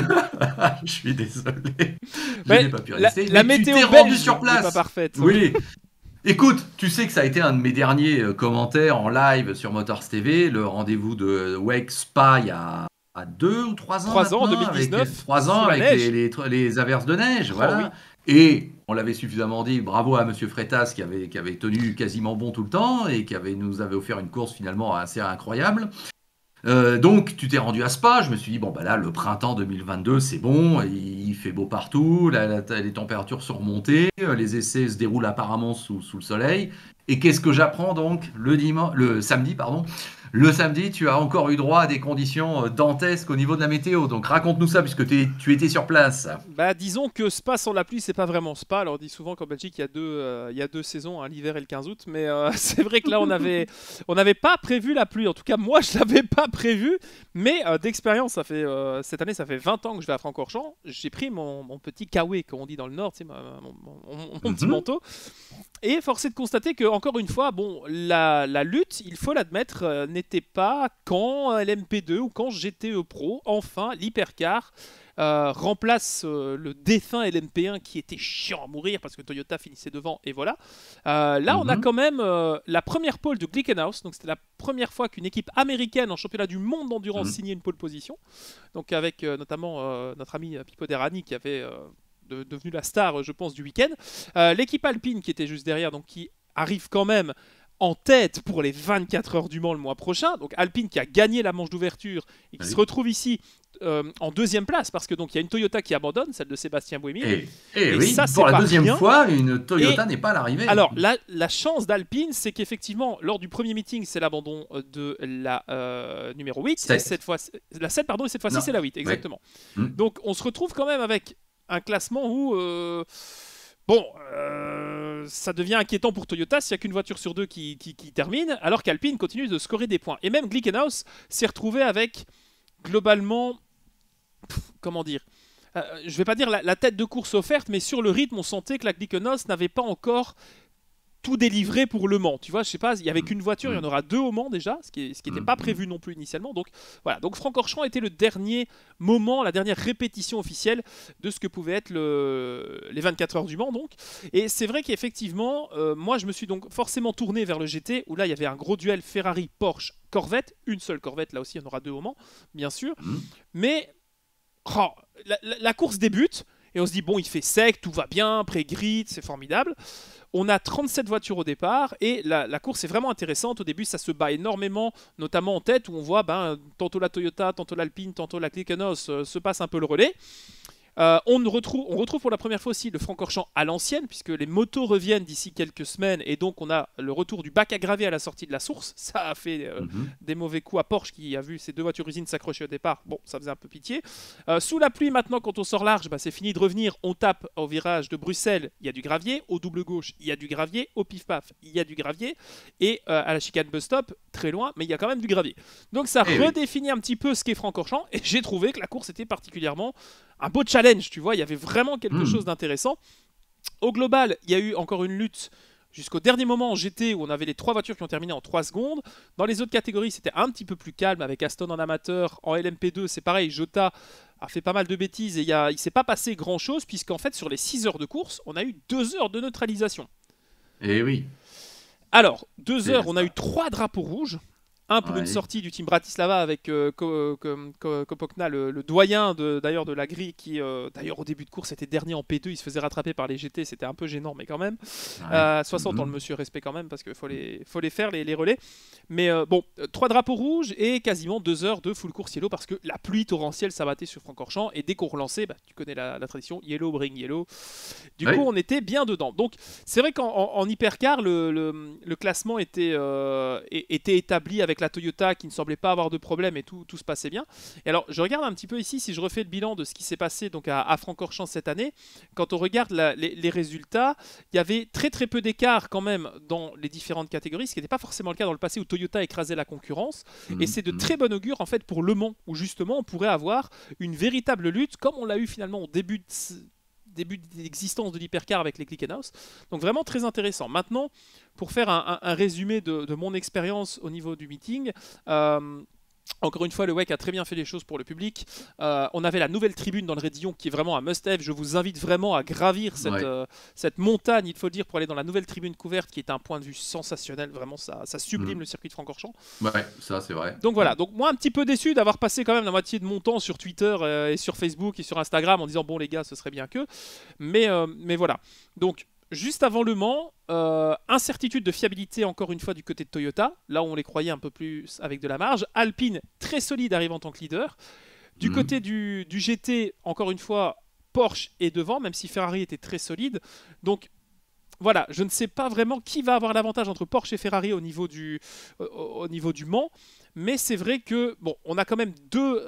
Je suis désolé. Je n'ai pas pu rester. La météo tu t'es belge rendu sur place. N'est pas parfaite. Oui. Écoute, tu sais que ça a été un de mes derniers commentaires en live sur Motors TV, le rendez-vous de WEC Spa il y a 2 ou 3 ans. 3 ans, 2019. 3 ans avec les averses de neige. Voilà. Oui. Et on l'avait suffisamment dit, bravo à Monsieur Freitas qui avait tenu quasiment bon tout le temps et qui nous avait offert une course finalement assez incroyable. Donc tu t'es rendu à Spa, je me suis dit bon bah là le printemps 2022 c'est bon, il fait beau partout, les températures sont remontées, les essais se déroulent apparemment sous le soleil. Et qu'est-ce que j'apprends donc le samedi pardon. Le samedi, tu as encore eu droit à des conditions dantesques au niveau de la météo. Donc raconte-nous ça puisque tu étais sur place. Bah disons que Spa sans la pluie, c'est pas vraiment Spa. Alors on dit souvent qu'en Belgique, il y a deux saisons, hein, l'hiver et le 15 août. Mais c'est vrai que là, on n'avait pas prévu la pluie. En tout cas, moi, je l'avais pas prévu. Mais d'expérience, cette année, ça fait 20 ans que je vais à Francorchamps. J'ai pris mon petit kawaii, comme on dit dans le Nord, tu sais, mon petit manteau. Et force est de constater que, encore une fois, bon, la lutte, il faut l'admettre, n'était pas quand LMP2 ou quand GTE Pro, enfin, l'hypercar remplace le défunt LMP1 qui était chiant à mourir parce que Toyota finissait devant, et voilà. Là, on a quand même la première pole de Glickenhaus, donc c'était la première fois qu'une équipe américaine en championnat du monde d'endurance signait une pole position, donc avec notamment notre ami Pipo Derani qui avait... devenu la star, je pense, du week-end. L'équipe Alpine qui était juste derrière, donc qui arrive quand même en tête pour les 24 heures du Mans le mois prochain. Donc Alpine qui a gagné la manche d'ouverture et qui se retrouve ici en deuxième place parce que donc il y a une Toyota qui abandonne, celle de Sébastien Buemi. Et oui, ça, pour la deuxième fois, une Toyota n'est pas à l'arrivée. Alors la chance d'Alpine, c'est qu'effectivement lors du premier meeting, c'est l'abandon de la numéro 8. 7. Et cette fois, la 7, pardon, et cette fois-ci c'est la 8, exactement. Oui. Donc on se retrouve quand même avec un classement où ça devient inquiétant pour Toyota s'il n'y a qu'une voiture sur deux qui termine, alors qu'Alpine continue de scorer des points. Et même Glickenhaus s'est retrouvé avec, globalement, comment dire, je vais pas dire la tête de course offerte, mais sur le rythme, on sentait que la Glickenhaus n'avait pas encore tout délivré pour Le Mans. Tu vois, je sais pas, il y avait qu'une voiture, il y en aura 2 au Mans déjà, ce qui n'était pas prévu non plus initialement. Donc voilà, donc Francorchamps était le dernier moment, la dernière répétition officielle de ce que pouvait être les 24 heures du Mans donc. Et c'est vrai qu'effectivement, moi je me suis donc forcément tourné vers le GT, où là il y avait un gros duel Ferrari, Porsche, Corvette, une seule Corvette, là aussi il y en aura 2 au Mans, bien sûr. Mais la course débute, et on se dit, bon, il fait sec, tout va bien, pré-grid, c'est formidable. On a 37 voitures au départ, et la course est vraiment intéressante. Au début, ça se bat énormément, notamment en tête, où on voit tantôt la Toyota, tantôt l'Alpine, tantôt la Glickenhaus se passe un peu le relais. On retrouve pour la première fois aussi le Francorchamps à l'ancienne, puisque les motos reviennent d'ici quelques semaines, et donc on a le retour du bac à gravier à la sortie de la source. Ça a fait des mauvais coups à Porsche, qui a vu ses 2 voitures usines s'accrocher au départ. Bon, ça faisait un peu pitié. Sous la pluie, maintenant, quand on sort large, c'est fini de revenir. On tape au virage de Bruxelles, il y a du gravier. Au double gauche, il y a du gravier. Au pif-paf, il y a du gravier. Et à la chicane bus-stop, très loin, mais il y a quand même du gravier. Donc ça redéfinit un petit peu ce qu'est Francorchamps, et j'ai trouvé que la course était particulièrement un beau challenge, tu vois, il y avait vraiment quelque chose d'intéressant. Au global, il y a eu encore une lutte jusqu'au dernier moment en GT, où on avait les 3 voitures qui ont terminé en 3 secondes. Dans les autres catégories, c'était un petit peu plus calme, avec Aston en amateur. En LMP2, c'est pareil, Jota a fait pas mal de bêtises, et il ne s'est pas passé grand-chose, puisqu'en fait, sur les 6 heures de course, on a eu 2 heures de neutralisation. Eh oui. Alors, 2 heures, on a eu 3 drapeaux rouges. Un pour une sortie du team Bratislava avec Kopokna, le doyen d'ailleurs de la grille, qui d'ailleurs au début de course était dernier en P2, il se faisait rattraper par les GT, c'était un peu gênant, mais quand même. 60 ans le monsieur, respect quand même, parce qu'il faut les faire, les relais. Mais bon, 3 drapeaux rouges et quasiment 2 heures de full course yellow, parce que la pluie torrentielle s'abattait sur Francorchamps, et dès qu'on relançait, tu connais la tradition, yellow bring yellow. Du coup, on était bien dedans. Donc c'est vrai qu'en hypercar, le classement était établi avec la Toyota, qui ne semblait pas avoir de problème, et tout se passait bien. Et alors je regarde un petit peu ici, si je refais le bilan de ce qui s'est passé donc à Francorchamps cette année, quand on regarde les résultats, il y avait très très peu d'écart quand même dans les différentes catégories, ce qui n'était pas forcément le cas dans le passé où Toyota écrasait la concurrence. Et c'est de très bon augure en fait pour Le Mans, où justement on pourrait avoir une véritable lutte, comme on l'a eu finalement au début d'existence de l'hypercar avec les Glickenhaus. Donc vraiment très intéressant. Maintenant, pour faire un résumé de mon expérience au niveau du meeting, encore une fois, le WEC a très bien fait les choses pour le public. On avait la nouvelle tribune dans le Rédillon, qui est vraiment un must-have. Je vous invite vraiment à gravir cette montagne, il faut le dire, pour aller dans la nouvelle tribune couverte, qui est un point de vue sensationnel. Vraiment, ça sublime le circuit de Francorchamps. Ouais, ça c'est vrai. Donc voilà, donc moi un petit peu déçu d'avoir passé quand même la moitié de mon temps sur Twitter et sur Facebook et sur Instagram en disant bon les gars, ce serait bien que. Mais voilà. Donc juste avant Le Mans, incertitude de fiabilité encore une fois du côté de Toyota, là où on les croyait un peu plus avec de la marge. Alpine, très solide, arrive en tant que leader. Du côté du GT, encore une fois, Porsche est devant, même si Ferrari était très solide. Donc voilà, je ne sais pas vraiment qui va avoir l'avantage entre Porsche et Ferrari au niveau du Mans. Mais c'est vrai que bon, on a quand même deux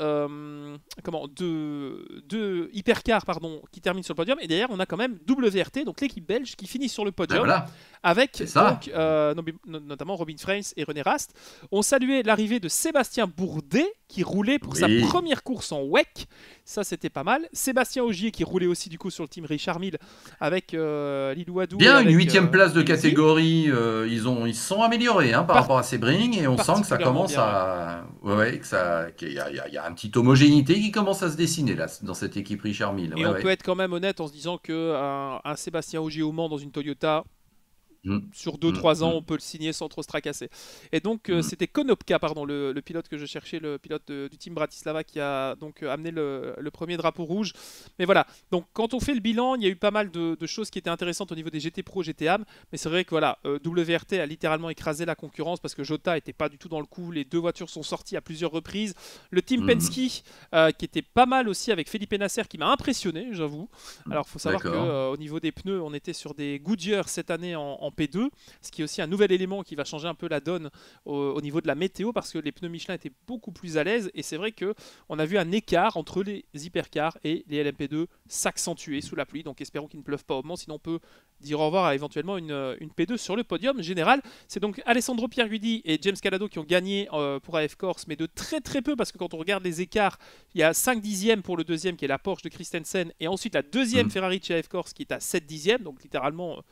hypercars qui terminent sur le podium, et derrière on a quand même WRT, donc l'équipe belge qui finit sur le podium, avec donc, notamment Robin Freins et René Rast. On saluait l'arrivée de Sébastien Bourdet qui roulait pour sa première course en WEC, ça c'était pas mal. Sébastien Ogier qui roulait aussi du coup sur le team Richard Mille avec Lilou Adou. Bien, une 8e place de catégorie, ils se sont améliorés par rapport à Sebring, et on sent que ça commence à qu'il y a un petit homogénéité qui commence à se dessiner là dans cette équipe Richard Mille. Et on peut être quand même honnête en se disant que un Sébastien Ogier au Mans dans une Toyota, sur 2-3 ans, on peut le signer sans trop se tracasser. Et donc, c'était Konopka, le pilote que je cherchais, le pilote du team Bratislava, qui a donc amené le premier drapeau rouge. Mais voilà, donc quand on fait le bilan, il y a eu pas mal de choses qui étaient intéressantes au niveau des GT Pro, GT AM. Mais c'est vrai que voilà, WRT a littéralement écrasé la concurrence parce que Jota n'était pas du tout dans le coup. Les 2 voitures sont sorties à plusieurs reprises. Le team Penske, qui était pas mal aussi avec Felipe Nasser, qui m'a impressionné, j'avoue. Alors, il faut savoir qu'au niveau des pneus, on était sur des Goodyear cette année en P2, ce qui est aussi un nouvel élément qui va changer un peu la donne au niveau de la météo, parce que les pneus Michelin étaient beaucoup plus à l'aise, et c'est vrai qu'on a vu un écart entre les hypercars et les LMP2 s'accentuer sous la pluie, donc espérons qu'il ne pleuve pas au Mans, sinon on peut dire au revoir à éventuellement une P2 sur le podium général. C'est donc Alessandro Pierguidi et James Calado qui ont gagné pour AF Corse, mais de très très peu, parce que quand on regarde les écarts, il y a 5 dixièmes pour le deuxième qui est la Porsche de Christensen, et ensuite la deuxième Ferrari de chez AF Corse qui est à 7 dixièmes, donc littéralement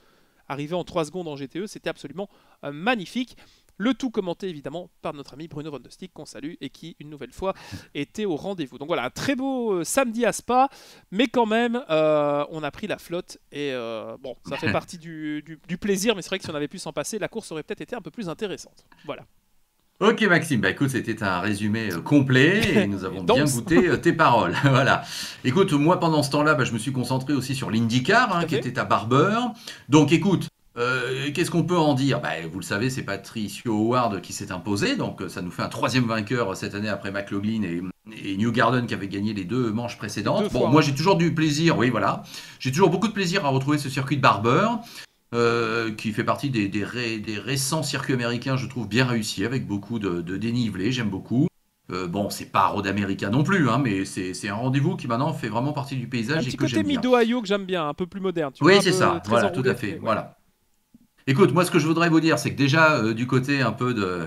arrivé en 3 secondes en GTE, c'était absolument magnifique. Le tout commenté évidemment par notre ami Bruno Van de Stick, qu'on salue, et qui, une nouvelle fois, était au rendez-vous. Donc voilà, un très beau samedi à Spa, mais quand même, on a pris la flotte, et bon, ça fait partie du plaisir, mais c'est vrai que si on avait pu s'en passer, la course aurait peut-être été un peu plus intéressante. Voilà. Ok Maxime, bah écoute, c'était un résumé complet et nous avons bien goûté tes paroles. Voilà. Écoute, moi pendant ce temps-là, je me suis concentré aussi sur l'IndyCar, qui était à Barber. Donc écoute, qu'est-ce qu'on peut en dire? Vous le savez, c'est Patricio Howard qui s'est imposé, donc ça nous fait un 3e vainqueur cette année après McLaughlin et Newgarden qui avait gagné les 2 manches précédentes. Bon, moi j'ai toujours du plaisir, oui voilà, j'ai toujours beaucoup de plaisir à retrouver ce circuit de Barber. Qui fait partie des récents circuits américains, je trouve bien réussis, avec beaucoup de dénivelé, j'aime beaucoup. Bon, c'est pas Road America non plus, mais c'est un rendez-vous qui maintenant fait vraiment partie du paysage et que j'aime bien. Un petit côté Mid-Ohio que j'aime bien, un peu plus moderne. Oui, c'est ça, voilà, tout à fait, voilà. Écoute, moi ce que je voudrais vous dire, c'est que déjà du côté un peu de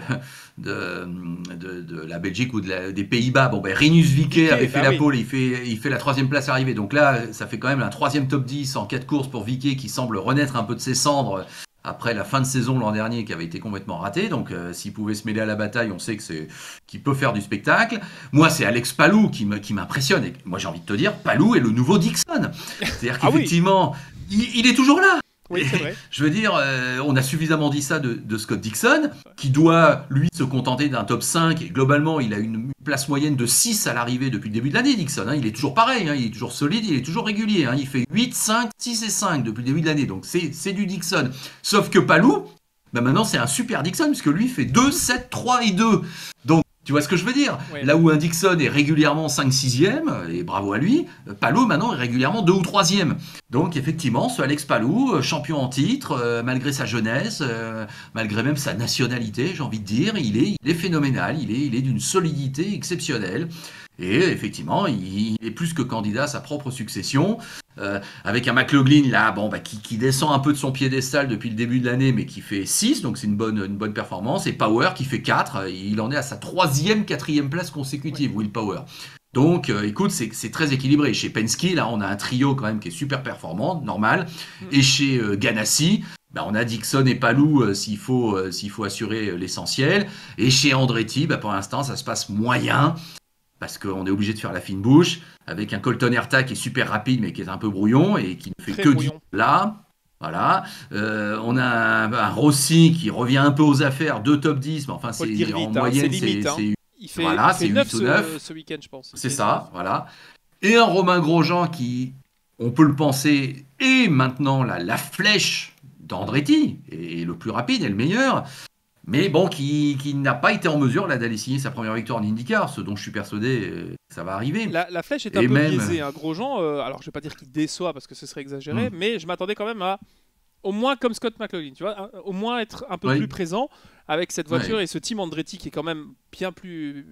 la Belgique ou des Pays-Bas, Rinus Viquet avait fait la pole, il fait la 3e place arrivée. Donc là, ça fait quand même un 3e top 10 en 4 courses pour Viquet qui semble renaître un peu de ses cendres après la fin de saison l'an dernier qui avait été complètement ratée. Donc s'il pouvait se mêler à la bataille, on sait qu'il peut faire du spectacle. Moi, c'est Alex Palou qui m'impressionne. Et moi, j'ai envie de te dire, Palou est le nouveau Dixon. C'est-à-dire qu'effectivement, il est toujours là. Oui, c'est vrai. Je veux dire, on a suffisamment dit ça de Scott Dixon, qui doit, lui, se contenter d'un top 5, et globalement, il a une place moyenne de 6 à l'arrivée depuis le début de l'année, Dixon. Il est toujours pareil, il est toujours solide, il est toujours régulier. Il fait 8, 5, 6 et 5 depuis le début de l'année, donc c'est du Dixon. Sauf que Palou, maintenant, c'est un super Dixon, puisque lui fait 2, 7, 3 et 2. Donc, tu vois ce que je veux dire? Oui. Là où un Dixon est régulièrement 5-6e, et bravo à lui, Palou maintenant est régulièrement 2 ou 3e. Donc effectivement, ce Alex Palou, champion en titre, malgré sa jeunesse, malgré même sa nationalité, j'ai envie de dire, il est phénoménal, il est d'une solidité exceptionnelle. Et effectivement, il est plus que candidat à sa propre succession. Avec un McLaughlin là, qui descend un peu de son piédestal depuis le début de l'année, mais qui fait 6, donc c'est une bonne performance. Et Power qui fait 4, il en est à sa 3e, 4e place consécutive, Will Power. Donc écoute, c'est très équilibré. Chez Penske, là, on a un trio quand même qui est super performant, normal. Et chez Ganassi, on a Dixon et Palou s'il faut assurer l'essentiel. Et chez Andretti, pour l'instant, ça se passe moyen. Parce qu'on est obligé de faire la fine bouche, avec un Colton Herta qui est super rapide, mais qui est un peu brouillon, et qui ne fait très que brouillon. 10 là. Voilà. On a un Rossi qui revient un peu aux affaires, 2 top 10, mais enfin, c'est en moyenne, c'est limite. Il fait 8 ou 9. Ce week-end, je pense. C'est ça, voilà. Et un Romain Grosjean qui, on peut le penser, est maintenant la flèche d'Andretti, et le plus rapide et le meilleur. Mais qui n'a pas été en mesure d'aller signer sa première victoire en IndyCar, ce dont je suis persuadé que ça va arriver. La flèche est un peu biaisée. Grosjean, alors je ne vais pas dire qu'il déçoit parce que ce serait exagéré, mais je m'attendais quand même à, au moins comme Scott McLaughlin, tu vois, au moins être un peu plus présent avec cette voiture et ce team Andretti qui est quand même bien plus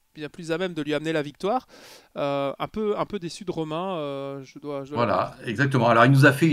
à même de lui amener la victoire. Un peu déçu de Romain, je dois voilà, exactement. Alors il nous a fait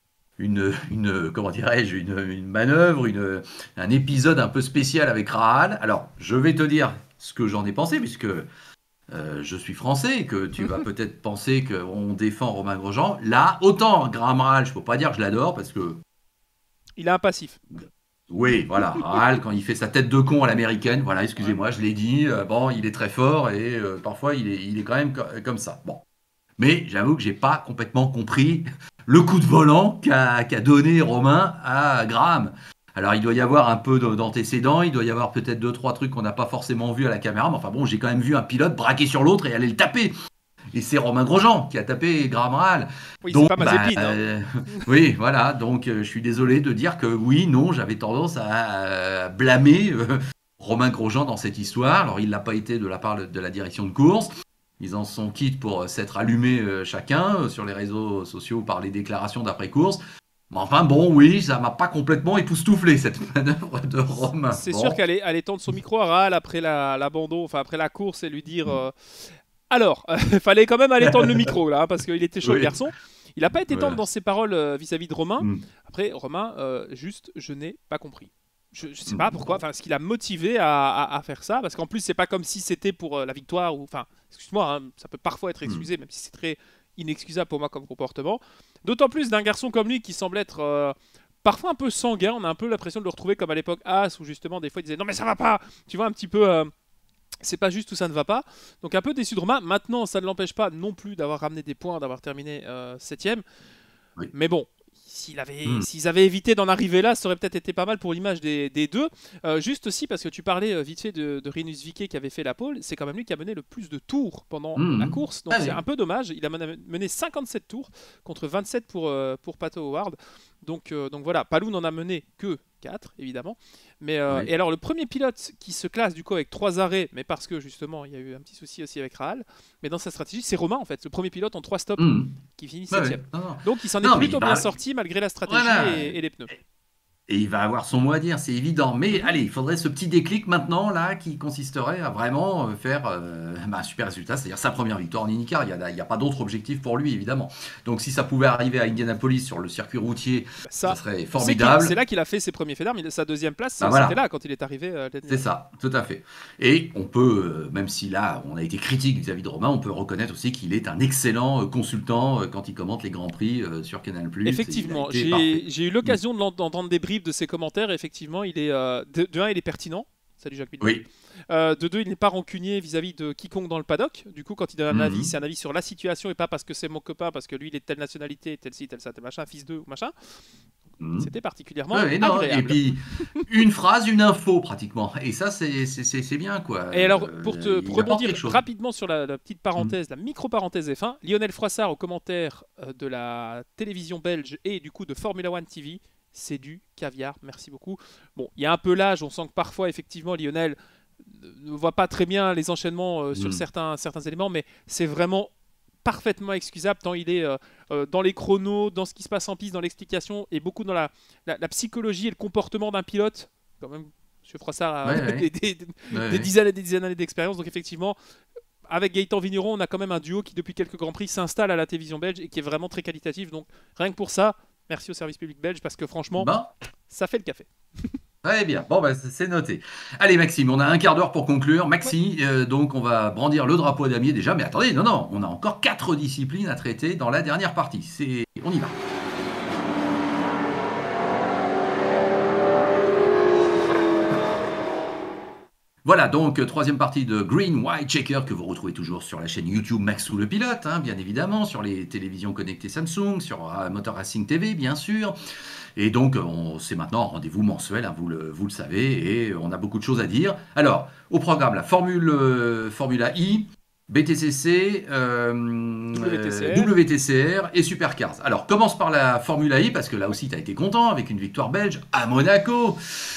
comment dirais-je, une manœuvre, un épisode un peu spécial avec Rahal. Alors, je vais te dire ce que j'en ai pensé, puisque je suis français, et que tu vas peut-être penser qu'on défend Romain Grosjean. Là, autant Graham Rahal, je ne peux pas dire que je l'adore, parce que... Il a un passif. Oui, voilà. Rahal, quand il fait sa tête de con à l'américaine, voilà, excusez-moi, je l'ai dit, il est très fort, et parfois, il est quand même comme ça. Bon. Mais j'avoue que j'ai pas complètement compris le coup de volant qu'a donné Romain à Graham. Alors il doit y avoir un peu d'antécédents, il doit y avoir peut-être 2-3 trucs qu'on n'a pas forcément vu à la caméra, mais enfin bon, j'ai quand même vu un pilote braquer sur l'autre et aller le taper. Et c'est Romain Grosjean qui a tapé Graham Rahal. Oui, donc, c'est pas Mazepin. Oui, voilà, donc je suis désolé de dire que oui, non, j'avais tendance à blâmer Romain Grosjean dans cette histoire. Alors il ne l'a pas été de la part de la direction de course. Ils en sont quittes pour s'être allumés chacun sur les réseaux sociaux par les déclarations d'après-course. Mais enfin, bon, oui, ça m'a pas complètement époustouflé, cette manœuvre de Romain. C'est sûr qu'elle allait tendre son micro à Rahal après l'abandon, enfin après la course, et lui dire... Alors, il fallait quand même aller tendre le micro, là, parce qu'il était chaud, le garçon. Il n'a pas été tendre dans ses paroles vis-à-vis de Romain. Après, Romain, juste, je n'ai pas compris. Je ne sais pas pourquoi, ce qui l'a motivé à faire ça, parce qu'en plus c'est pas comme si c'était pour la victoire, ou enfin, excuse-moi, ça peut parfois être excusé, même si c'est très inexcusable pour moi comme comportement. D'autant plus d'un garçon comme lui qui semble être parfois un peu sanguin. On a un peu l'impression de le retrouver comme à l'époque As, où justement des fois il disait non mais ça va pas. Tu vois un petit peu. C'est pas juste où ça ne va pas. Donc un peu déçu de Romain. Maintenant, ça ne l'empêche pas non plus d'avoir ramené des points, d'avoir terminé 7ème. Oui. Mais bon, s'ils avaient évité d'en arriver là, ça aurait peut-être été pas mal pour l'image des deux. Juste aussi, parce que tu parlais vite fait de Rinus VeeKay qui avait fait la pole, c'est quand même lui qui a mené le plus de tours pendant la course. Donc c'est un peu dommage. Il a mené 57 tours contre 27 pour Pato Howard. Donc voilà, Palou n'en a mené que 4, évidemment. Mais, et alors, le premier pilote qui se classe du coup avec 3 arrêts, mais parce que justement, il y a eu un petit souci aussi avec Rahal, mais dans sa stratégie, c'est Romain en fait, le premier pilote en 3 stops qui finit 7ème. Donc il s'en est plutôt bien sorti malgré la stratégie et les pneus. Et il va avoir son mot à dire, c'est évident. Mais allez, il faudrait ce petit déclic maintenant, là, qui consisterait à vraiment faire un super résultat, c'est-à-dire sa première victoire en IndyCar. Il n'y a pas d'autre objectif pour lui, évidemment. Donc si ça pouvait arriver à Indianapolis sur le circuit routier, ça serait formidable. C'est là qu'il a fait ses premiers faits d'armes. Sa deuxième place, c'était là quand il est arrivé. C'est ça, tout à fait. Et on peut, même si là, on a été critique vis-à-vis de Romain, on peut reconnaître aussi qu'il est un excellent consultant quand il commente les Grands Prix sur Canal+. Effectivement, j'ai eu l'occasion d'entendre des briefs de ses commentaires. Effectivement, il est de un, il est pertinent. Salut Jacques Midler. Oui. De deux, il n'est pas rancunier vis-à-vis de quiconque dans le paddock. Du coup, quand il donne un avis, c'est un avis sur la situation et pas parce que c'est mon copain, parce que lui, il est de telle nationalité, tel ci, tel ça, tel machin, fils d'eux ou machin. C'était particulièrement agréable. Et puis, une phrase, une info, pratiquement. Et ça, c'est bien, quoi. Et alors, pour rebondir rapidement sur la petite parenthèse, la micro-parenthèse F1, Lionel Froissart, au commentaire de la télévision belge et du coup de Formula One TV, c'est du caviar, merci beaucoup. Bon, il y a un peu l'âge, on sent que parfois, effectivement, Lionel ne voit pas très bien les enchaînements sur certains éléments, mais c'est vraiment parfaitement excusable tant il est dans les chronos, dans ce qui se passe en piste, dans l'explication, et beaucoup dans la psychologie et le comportement d'un pilote. Quand même, M. Froissart a des dizaines et des dizaines d'années d'expérience, donc effectivement, avec Gaëtan Vigneron, on a quand même un duo qui, depuis quelques Grands Prix, s'installe à la télévision belge et qui est vraiment très qualitatif. Donc, rien que pour ça, merci au service public belge, parce que franchement, ça fait le café. Très bien, bon c'est noté. Allez Maxime, on a un quart d'heure pour conclure. Maxi, donc on va brandir le drapeau damier déjà, mais attendez, non, on a encore 4 disciplines à traiter dans la dernière partie. On y va. Voilà donc troisième partie de Green White Checker que vous retrouvez toujours sur la chaîne YouTube Maxou le pilote, bien évidemment, sur les télévisions connectées Samsung, sur Motor Racing TV bien sûr. Et donc c'est maintenant un rendez-vous mensuel, vous le savez, et on a beaucoup de choses à dire. Alors au programme, la Formula I, BTCC, WTCR et Supercars. Alors, commence par la Formula I, parce que là aussi, tu as été content avec une victoire belge à Monaco.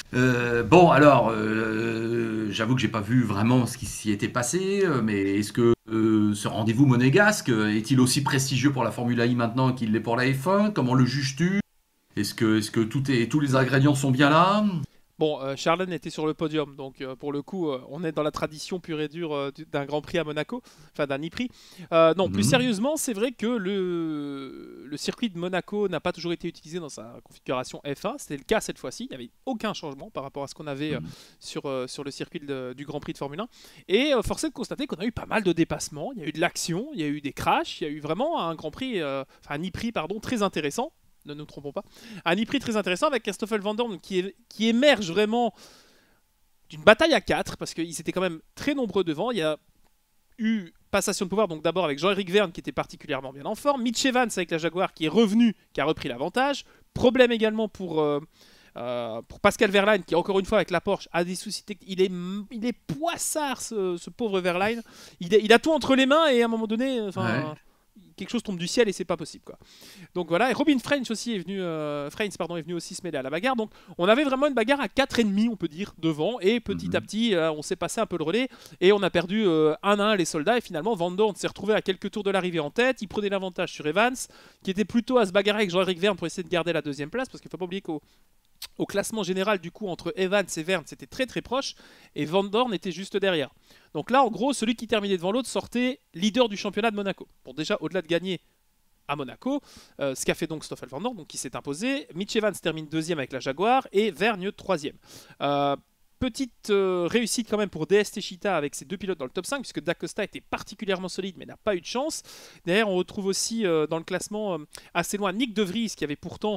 J'avoue que j'ai pas vu vraiment ce qui s'y était passé, mais est-ce que ce rendez-vous monégasque est-il aussi prestigieux pour la Formula I maintenant qu'il l'est pour la F1 ? Comment le juges-tu ? Est-ce que tous les ingrédients sont bien là ? Bon, Charlène était sur le podium, donc pour le coup, on est dans la tradition pure et dure d'un Grand Prix à Monaco, enfin d'un e-prix. Non, plus sérieusement, c'est vrai que le circuit de Monaco n'a pas toujours été utilisé dans sa configuration F1. C'était le cas cette fois-ci, il n'y avait aucun changement par rapport à ce qu'on avait sur le circuit du Grand Prix de Formule 1. Et force est de constater qu'on a eu pas mal de dépassements, il y a eu de l'action, il y a eu des crashs, il y a eu vraiment un un e-prix très intéressant. Ne nous trompons pas. Un e-prix très intéressant avec un Stoffel Vandoorne qui émerge vraiment d'une bataille à 4 parce qu'ils étaient quand même très nombreux devant. Il y a eu passation de pouvoir, donc d'abord avec Jean-Éric Vergne qui était particulièrement bien en forme. Mitch Evans avec la Jaguar qui est revenu, qui a repris l'avantage. Problème également pour Pascal Wehrlein qui, encore une fois, avec la Porsche, a des soucis techniques. Il est poissard, ce pauvre Wehrlein. Il a tout entre les mains et à un moment donné... quelque chose tombe du ciel et c'est pas possible quoi. Donc voilà, et Robin French aussi est venu est venu aussi se mêler à la bagarre. Donc on avait vraiment une bagarre à 4,5 on peut dire devant, et petit à petit on s'est passé un peu le relais et on a perdu 1 à 1 les soldats, et finalement Vandoorne s'est retrouvé à quelques tours de l'arrivée en tête. Il prenait l'avantage sur Evans qui était plutôt à se bagarrer avec Jean-Éric Vergne pour essayer de garder la deuxième place, parce qu'il faut pas oublier qu'au classement général du coup entre Evans et Vergne c'était très très proche, et Vandoorne était juste derrière. Donc là en gros celui qui terminait devant l'autre sortait leader du championnat de Monaco. Bon, déjà au-delà de gagner à Monaco, ce qu'a fait donc Stoffel Vandoorne, donc qui s'est imposé. Mitch Evans termine 2e avec la Jaguar et Vergne 3e. Petite réussite quand même pour DS Techeetah avec ses 2 pilotes dans le top 5, puisque D'Acosta était particulièrement solide mais n'a pas eu de chance. Derrière on retrouve aussi dans le classement assez loin Nick De Vries qui avait pourtant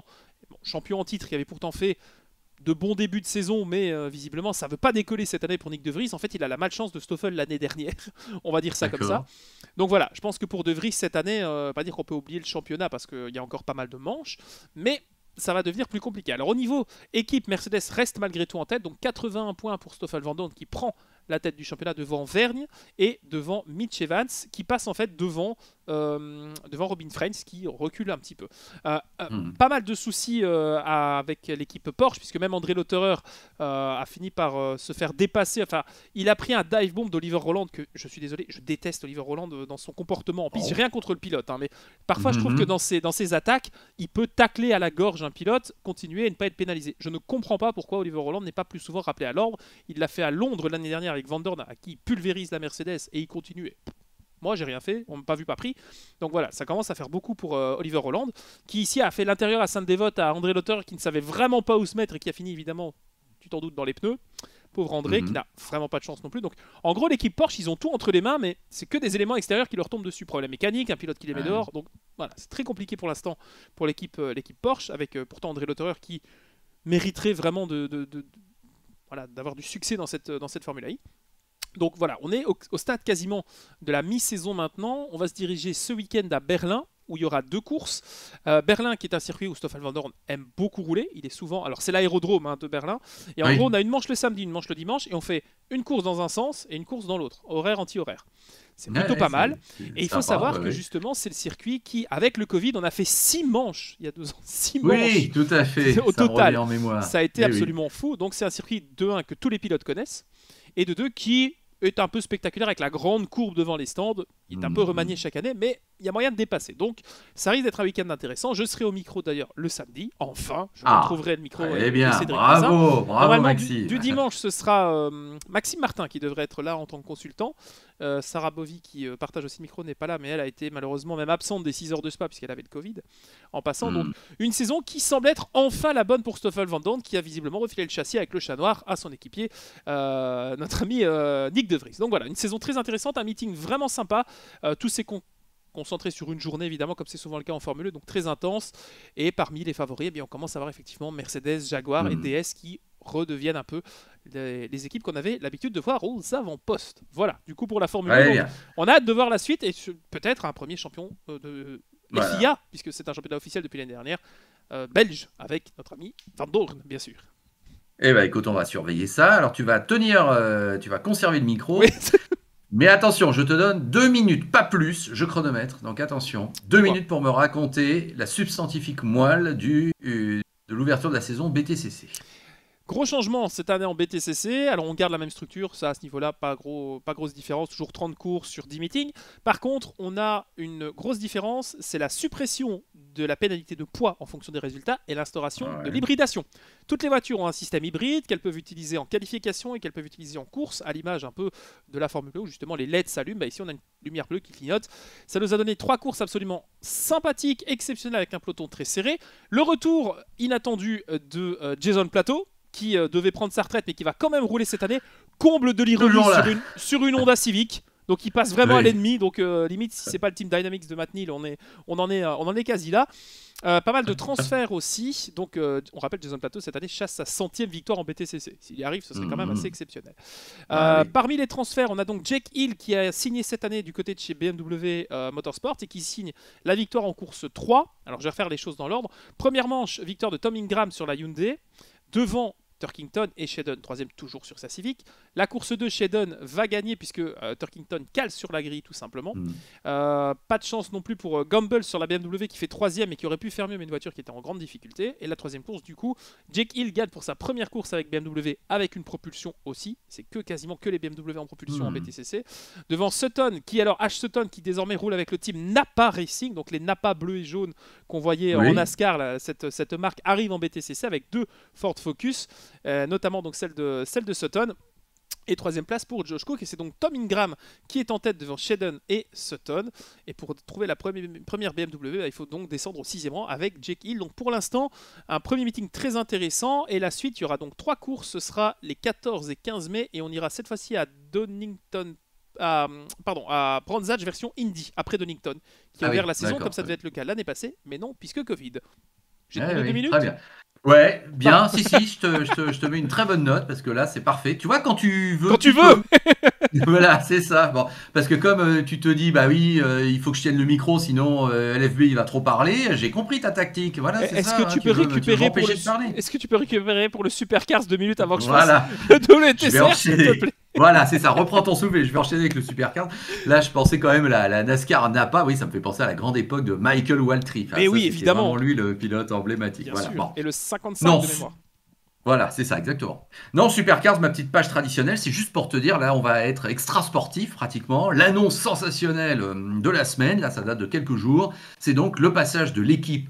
Bon, champion en titre, qui avait pourtant fait de bons débuts de saison, mais visiblement ça ne veut pas décoller cette année pour Nick De Vries. En fait, il a la malchance de Stoffel l'année dernière, on va dire ça comme ça. Donc voilà, je pense que pour De Vries cette année, pas dire qu'on peut oublier le championnat parce qu'il y a encore pas mal de manches, mais ça va devenir plus compliqué. Alors au niveau équipe, Mercedes reste malgré tout en tête, donc 81 points pour Stoffel Vandoorne qui prend la tête du championnat devant Vergne et devant Mitch Evans qui passe en fait devant Robin Frenz qui recule un petit peu. Pas mal de soucis avec l'équipe Porsche puisque même André Lotterer a fini par se faire dépasser. Enfin, il a pris un dive bomb d'Oliver Rowland que je suis désolé, je déteste Oliver Rowland dans son comportement en piste. J'ai rien contre le pilote, hein, mais parfois je trouve que dans ses attaques, il peut tacler à la gorge un pilote, continuer et ne pas être pénalisé. Je ne comprends pas pourquoi Oliver Rowland n'est pas plus souvent rappelé à l'ordre. Il l'a fait à Londres l'année dernière avec Vandoorne à qui il pulvérise la Mercedes et il continuait. Moi, j'ai rien fait, on m'a pas vu, pas pris. Donc voilà, ça commence à faire beaucoup pour Oliver Rowland, qui ici a fait l'intérieur à Sainte-Dévote à André Lotterer, qui ne savait vraiment pas où se mettre et qui a fini évidemment, tu t'en doutes, dans les pneus. Pauvre André, qui n'a vraiment pas de chance non plus. Donc en gros, l'équipe Porsche, ils ont tout entre les mains, mais c'est que des éléments extérieurs qui leur tombent dessus. Problème mécanique, un pilote qui les met dehors. Donc voilà, c'est très compliqué pour l'instant pour l'équipe Porsche, avec pourtant André Lotterer qui mériterait vraiment d'avoir du succès dans cette Formule I. Donc voilà, on est au stade quasiment de la mi-saison maintenant. On va se diriger ce week-end à Berlin, où il y aura 2 courses. Berlin, qui est un circuit où Stoffel Vandoorne aime beaucoup rouler. Il est souvent... Alors, c'est l'aérodrome de Berlin. Et en gros, on a une manche le samedi, une manche le dimanche, et on fait une course dans un sens et une course dans l'autre, horaire anti-horaire. C'est plutôt pas mal. Et il faut savoir que justement, c'est le circuit qui, avec le Covid, on a fait 6 manches il y a 2 ans. 6 manches. Oui, tout à fait. Au total, en mémoire. Ça a été absolument fou. Donc, c'est un circuit de 1 que tous les pilotes connaissent, et de 2 qui est un peu spectaculaire avec la grande courbe devant les stands. Il est un peu remanié chaque année, mais il y a moyen de dépasser. Donc, ça risque d'être un week-end intéressant. Je serai au micro d'ailleurs le samedi. Enfin, je retrouverai le micro de Cédric bravo Maxime. Du dimanche, ce sera Maxime Martin qui devrait être là en tant que consultant. Sarah Bovy, qui partage aussi le micro, n'est pas là, mais elle a été malheureusement même absente des 6 heures de Spa puisqu'elle avait le Covid en passant. Donc, une saison qui semble être enfin la bonne pour Stoffel Vandoorne, qui a visiblement refilé le châssis avec le chat noir à son équipier, notre ami Nick De Vries. Donc voilà, une saison très intéressante, un meeting vraiment sympa. Tous ces concentré sur une journée évidemment comme c'est souvent le cas en Formule 1, donc très intense, et parmi les favoris on commence à voir effectivement Mercedes, Jaguar et DS qui redeviennent un peu les équipes qu'on avait l'habitude de voir aux avant-postes. Voilà, du coup pour la Formule 1, on a hâte de voir la suite et peut-être un premier champion de FIA, puisque c'est un championnat officiel depuis l'année dernière, belge, avec notre ami Vandoorne bien sûr. Eh ben écoute, on va surveiller ça. Alors tu vas tu vas conserver le micro. Oui. Mais attention, je te donne 2 minutes, pas plus, je chronomètre, donc attention, 2 minutes pour me raconter la substantifique moelle de l'ouverture de la saison BTCC. Gros changement cette année en BTCC, alors on garde la même structure, ça à ce niveau-là, pas grosse différence, toujours 30 courses sur 10 meetings. Par contre, on a une grosse différence, c'est la suppression de la pénalité de poids en fonction des résultats et l'instauration de l'hybridation. Toutes les voitures ont un système hybride qu'elles peuvent utiliser en qualification et qu'elles peuvent utiliser en course, à l'image un peu de la Formule 1 où justement les LED s'allument. Ici on a une lumière bleue qui clignote. Ça nous a donné 3 courses absolument sympathiques, exceptionnelles avec un peloton très serré. Le retour inattendu de Jason Plato, qui devait prendre sa retraite mais qui va quand même rouler cette année, comble de l'ironie sur une Honda Civic. Donc il passe vraiment à l'ennemi. Donc limite si c'est pas le Team Dynamics de Matt Neal, on en est quasi là. Pas mal de transferts aussi. Donc on rappelle Jason Plato cette année chasse sa 100e victoire en BTCC. S'il y arrive, ce serait quand même assez exceptionnel. Parmi les transferts, on a donc Jake Hill qui a signé cette année du côté de chez BMW Motorsport et qui signe la victoire en course 3. Alors je vais refaire les choses dans l'ordre. Première manche, victoire de Tom Ingram sur la Hyundai devant Turkington et Shedden, troisième toujours sur sa Civic. La course 2, Shedden va gagner puisque Turkington cale sur la grille tout simplement. Pas de chance non plus pour Gamble sur la BMW qui fait troisième et qui aurait pu faire mieux mais une voiture qui était en grande difficulté. Et la troisième course du coup, Jake Hill gagne pour sa première course avec BMW avec une propulsion aussi. C'est quasiment que les BMW en propulsion en BTCC. Devant Sutton, H. Sutton qui désormais roule avec le team Napa Racing, donc les Napa bleus et jaunes qu'on voyait en NASCAR, là, cette marque arrive en BTCC avec 2 Ford Focus. Notamment donc celle de Sutton. Et troisième place pour Josh Cook, et c'est donc Tom Ingram qui est en tête devant Shedden et Sutton. Et pour trouver la première BMW, il faut donc descendre au 6e rang avec Jake Hill. Donc pour l'instant, un premier meeting très intéressant. Et la suite, il y aura donc 3 courses, ce sera les 14 et 15 mai. Et on ira cette fois-ci à Donington. À Brands Hatch version Indy, après Donington, qui a ouvert la saison comme ça devait être le cas l'année passée, mais non, puisque Covid. J'ai demandé 2 minutes. Très bien. Ouais, bien, si, je te mets une très bonne note parce que là, c'est parfait. Tu vois, quand tu veux, Quand tu tu veux. peux. Voilà, c'est ça. Bon, parce que comme tu te dis, bah oui, il faut que je tienne le micro, sinon LFB il va trop parler. J'ai compris ta tactique. Voilà, c'est Est-ce que ça. Hein, tu peux tu veux récupérer pour m'empêcher de parler. Est-ce que tu peux récupérer pour le Supercars 2 minutes avant que je fasse Voilà, le double je vais TCR, s'il te enchaîner. plaît? Voilà, c'est ça. Reprends ton souffle et je vais enchaîner avec le Supercard. Là, je pensais quand même la NASCAR Napa. Oui, ça me fait penser à la grande époque de Michael Waltrip. Ah, Mais ça, oui, c'était vraiment évidemment. lui le pilote emblématique. Bien Voilà. sûr. Bon. Et le 55 Non, de mémoire. voilà, c'est ça, exactement. Non, Supercars, ma petite page traditionnelle, c'est juste pour te dire, là, on va être extra sportif pratiquement. L'annonce sensationnelle de la semaine, là, ça date de quelques jours, c'est donc le passage de l'équipe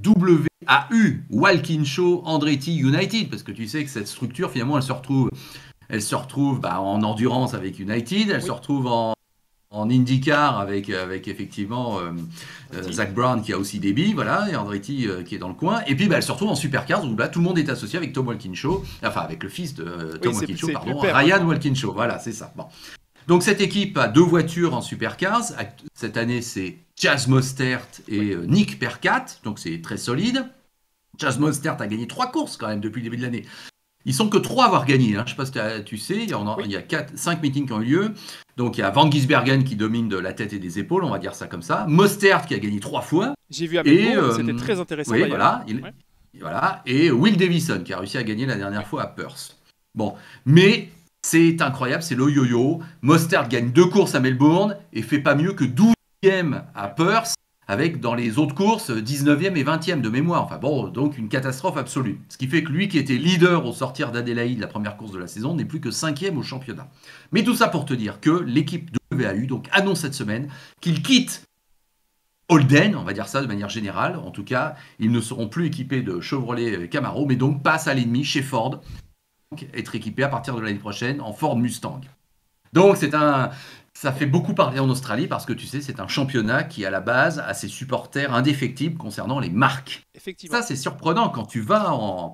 WAU, Walkinshaw Andretti United, parce que tu sais que cette structure, finalement, elle se retrouve en endurance avec United, elle se Oui. retrouve en IndyCar avec effectivement Zach Brown qui a aussi des billes, voilà, et Andretti qui est dans le coin. Et puis elle se retrouve en Supercars où là tout le monde est associé avec Tom Walkinshaw, enfin avec le fils de Tom Walkinshaw, c'est pardon, plus le père, Ryan maintenant. Walkinshaw, voilà, c'est ça. Bon. Donc cette équipe a 2 voitures en Supercars. Cette année c'est Chaz Mostert et Nick Percat, donc c'est très solide. Chaz Mostert a gagné 3 courses quand même depuis le début de l'année. Ils sont que 3 à avoir gagné. Hein. Je ne sais pas si tu sais, il y a 5 meetings qui ont eu lieu. Donc il y a Van Gisbergen qui domine de la tête et des épaules, on va dire ça comme ça. Mostert qui a gagné 3 fois. J'ai vu à Et Melbourne, c'était très intéressant oui, d'ailleurs. voilà. Et Will Davison qui a réussi à gagner la dernière fois à Perth. Bon, mais c'est incroyable, c'est le yo-yo. Mostert gagne 2 courses à Melbourne et fait pas mieux que 12e à Perth, avec dans les autres courses 19e et 20e de mémoire. Enfin bon, donc une catastrophe absolue. Ce qui fait que lui qui était leader au sortir d'Adélaïde, la première course de la saison, n'est plus que 5e au championnat. Mais tout ça pour te dire que l'équipe WAU donc, annonce cette semaine qu'il quitte Holden, on va dire ça de manière générale. En tout cas, ils ne seront plus équipés de Chevrolet Camaro, mais donc passent à l'ennemi chez Ford, donc être équipés à partir de l'année prochaine en Ford Mustang. Donc ça fait beaucoup parler en Australie parce que tu sais, c'est un championnat qui à la base a ses supporters indéfectibles concernant les marques. Effectivement. Ça c'est surprenant quand tu vas